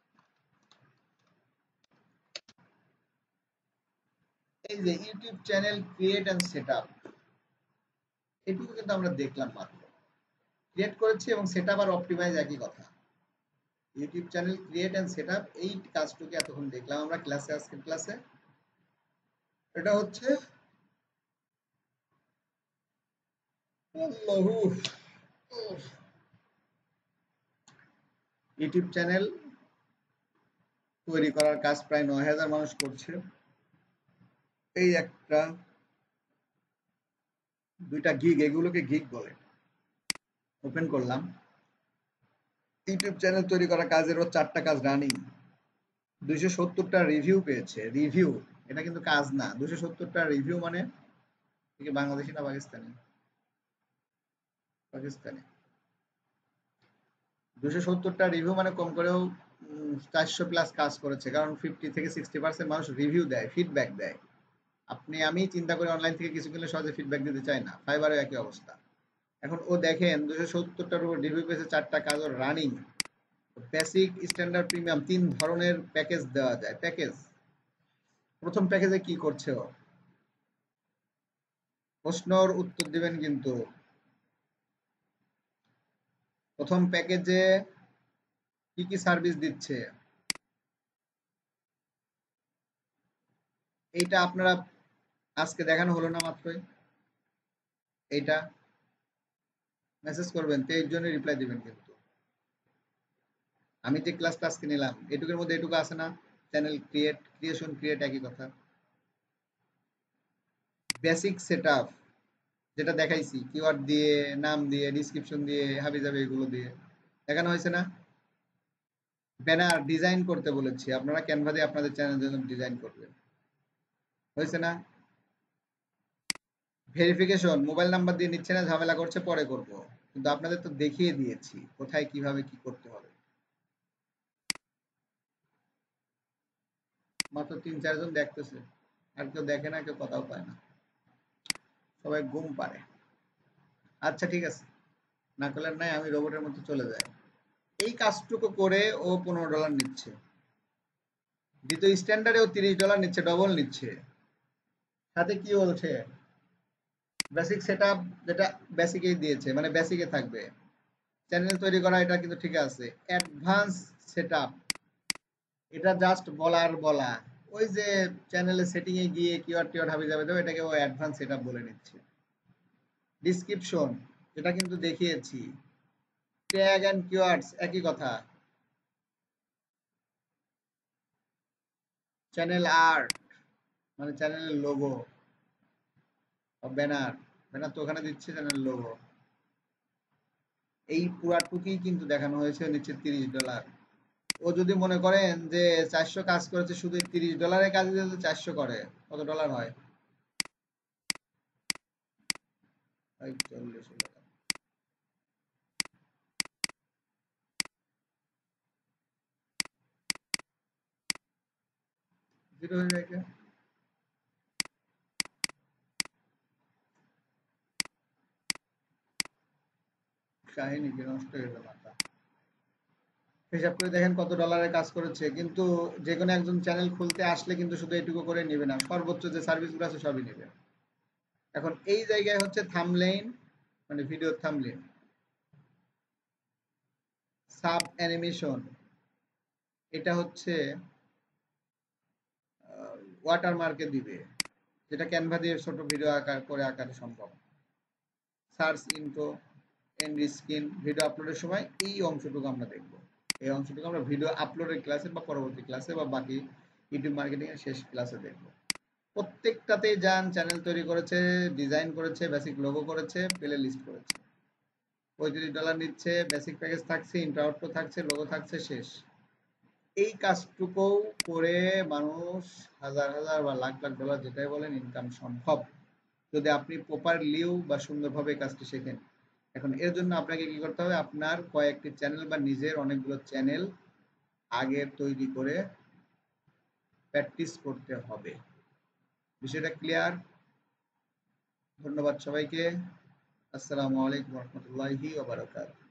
A: এই যে YouTube channel create and setup, এটুকু কিন্তু আমরা দেখলাম মাত্র। ক্রিয়েট করেছি এবং সেটআপ আর অপটিমাইজ একই কথা। YouTube channel create and setup, এই কাজটুকু এতক্ষণ দেখলাম আমরা ক্লাসে, আজকের ক্লাসে। এটা হচ্ছে ইউটিউব চ্যানেল তৈরি করার কাজ প্রায় ৯,০০০ মানুষ করছে। এই একটা, 2টা গিগ, এগুলোকে গিগ বলে। ওপেন করলাম, ইউটিউব চ্যানেল তৈরি করা কাজেরও 4টা কাজ রানিং। 270টা রিভিউ পেয়েছে। রিভিউ, এটা কিন্তু কাজ না। 270টা রিভিউ মানে কি বাংলাদেশি না পাকিস্তানি? পাকিস্তানি। 270টা রিভিউ মানে কম করেও 400 প্লাস কাজ করেছে, কারণ 50 থেকে 60% মানুষ রিভিউ দেয়, ফিডব্যাক দেয়। আপনি আমি চিন্তা করে অনলাইন থেকে কিছু কিনলে সহজে ফিডব্যাক দিতে চাই না, ফাইবারও একই অবস্থা। এখন ও দেখেন 270টার উপর রিভিউ পেয়েছে, 4টা কাজ ওর রানিং। বেসিক, স্ট্যান্ডার্ড, প্রিমিয়াম 3 ধরনের প্যাকেজ দেওয়া যায়। প্যাকেজ, প্রথম প্যাকেজে কি করছে ও? প্রশ্নর উত্তর দিবেন কিন্তু। প্রথম প্যাকেজে কি কি সার্ভিস দিচ্ছে, এইটা আপনারা আজকে দেখানো হলো না মাত্রই। এইটা মেসেজ করবেন, 23 জনের রিপ্লাই দিবেন কিন্তু। আমি যে ক্লাসটা আজকে নিলাম, এটুকুর মধ্যে এটুকু আছে না? চ্যানেল ক্রিয়েট একই কথা। বেসিক সেটআপ যেটা দেখাইছি, কিওয়ার্ড দিয়ে, নাম দিয়ে, ডিসক্রিপশন দিয়ে, হাবিজাবি এগুলো দিয়ে দেখানো হয়েছে না? ব্যানার ডিজাইন করতে বলেছি, আপনারা ক্যানভা দিয়ে আপনাদের চ্যানেলের জন্য ডিজাইন করবেন, হয়েছে না? ভেরিফিকেশন, মোবাইল নাম্বার দিয়ে নিচ্ছে না, ঝামেলা করছে, পরে করব, কিন্তু আপনাদের তো দেখিয়ে দিয়েছি কোথায় কিভাবে কি করতে হবে। মাত্র 3-4 জন দেখতেছে, আর কেউ দেখে না, কেউ কথাও পায় না, সবাই ঘুম পারে। আচ্ছা ঠিক আছে, না করলেন নাই, আমি রোবটের মতো চলে যাই। এই কাজটুকু করে ও $15 নিচ্ছে, দ্বিতীয় স্ট্যান্ডার্ডে ও $30 নিচ্ছে, ডবল নিচ্ছে। সাথে কি বলছে? বেসিক সেটআপ, যেটা বেসিকেই দিয়েছে, মানে বেসিকে থাকবে। চ্যানেল তৈরি করা, এটা কিন্তু ঠিক আছে। অ্যাডভান্স সেটআপ, এটা জাস্ট বলা। ওই যে চ্যানেলের সেটিং এ গিয়ে কিওয়ার্ড টিওয়ার্ড হাবি যাবে, এটাকে ও অ্যাডভান্স সেটআপ বলে নিচ্ছে। ডিসক্রিপশন, এটা কিন্তু দেখিয়েছি। ট্যাগ অ্যান্ড কিওয়ার্ডস একই কথা। চ্যানেল আর্ট মানে চ্যানেলের লোগো, ব্যানার, ব্যানার তো ওখানে দিচ্ছে চ্যানেল লোগো। এই পুরাটুকুই কিন্তু দেখানো হয়েছে নিচে $30। ও যদি মনে করেন যে 400 কাজ করেছে, শুধু $30 কাজ যদি 400 করে, কত ডলার হয়? 40 হলো। জিরো হয়ে যায় কে? কাহিনী কি নষ্ট হয়ে গেল মাথা। হিসাব করে দেখেন কত ডলারের কাজ করেছে, কিন্তু যে কোনো একজন চ্যানেল খুলতে আসলে কিন্তু শুধু এটুকু করে নেবে না, সর্বোচ্চ যে সার্ভিসগুলো আছে সবই নেবে। এখন এই জায়গায় হচ্ছে থাম্বনেইল, মানে ভিডিও থাম্বনেইল, সাব অ্যানিমেশন, এটা হচ্ছে ওয়াটারমার্কে দিবে, যেটা ক্যানভা দিয়ে ছোট ভিডিও আকার করে আকারে সম্ভব। Search intro, end screen, video আপলোডের সময় এই অংশটুকু আমরা দেখব। এই অংশটুকু আমরা ভিডিও আপলোডের ক্লাসে বা পরবর্তী ক্লাসে বা বাকি ইউটিউব মার্কেটিং এর শেষ ক্লাসে দেখব। প্রত্যেকটাতেই যান, চ্যানেল তৈরি করেছে, ডিজাইন করেছে, বেসিক লোগো করেছে, প্লে লিস্ট করেছে। $35 নিচ্ছে, বেসিক প্যাকেজ থাকছে, ইন্ট্রো আউটরো থাকছে, লোগো থাকছে, শেষ। এই কাজটুকু করে মানুষ হাজার হাজার বা লাখ লাখ ডলার যেটাই বলেন ইনকাম সম্ভব, যদি আপনি প্রপারলিও বা সুন্দরভাবে এই কাজটি শেখেন। এখন এর জন্য আপনাকে কি করতে হবে? আপনার কয়েকটি চ্যানেল বা নিজের অনেকগুলো চ্যানেল আগে তৈরি করে প্র্যাকটিস করতে হবে। বিষয়টা ক্লিয়ার? ধন্যবাদ সবাইকে। আসসালামু আলাইকুম রহমতুল্লাহি ওয়া বারাকাতুহু।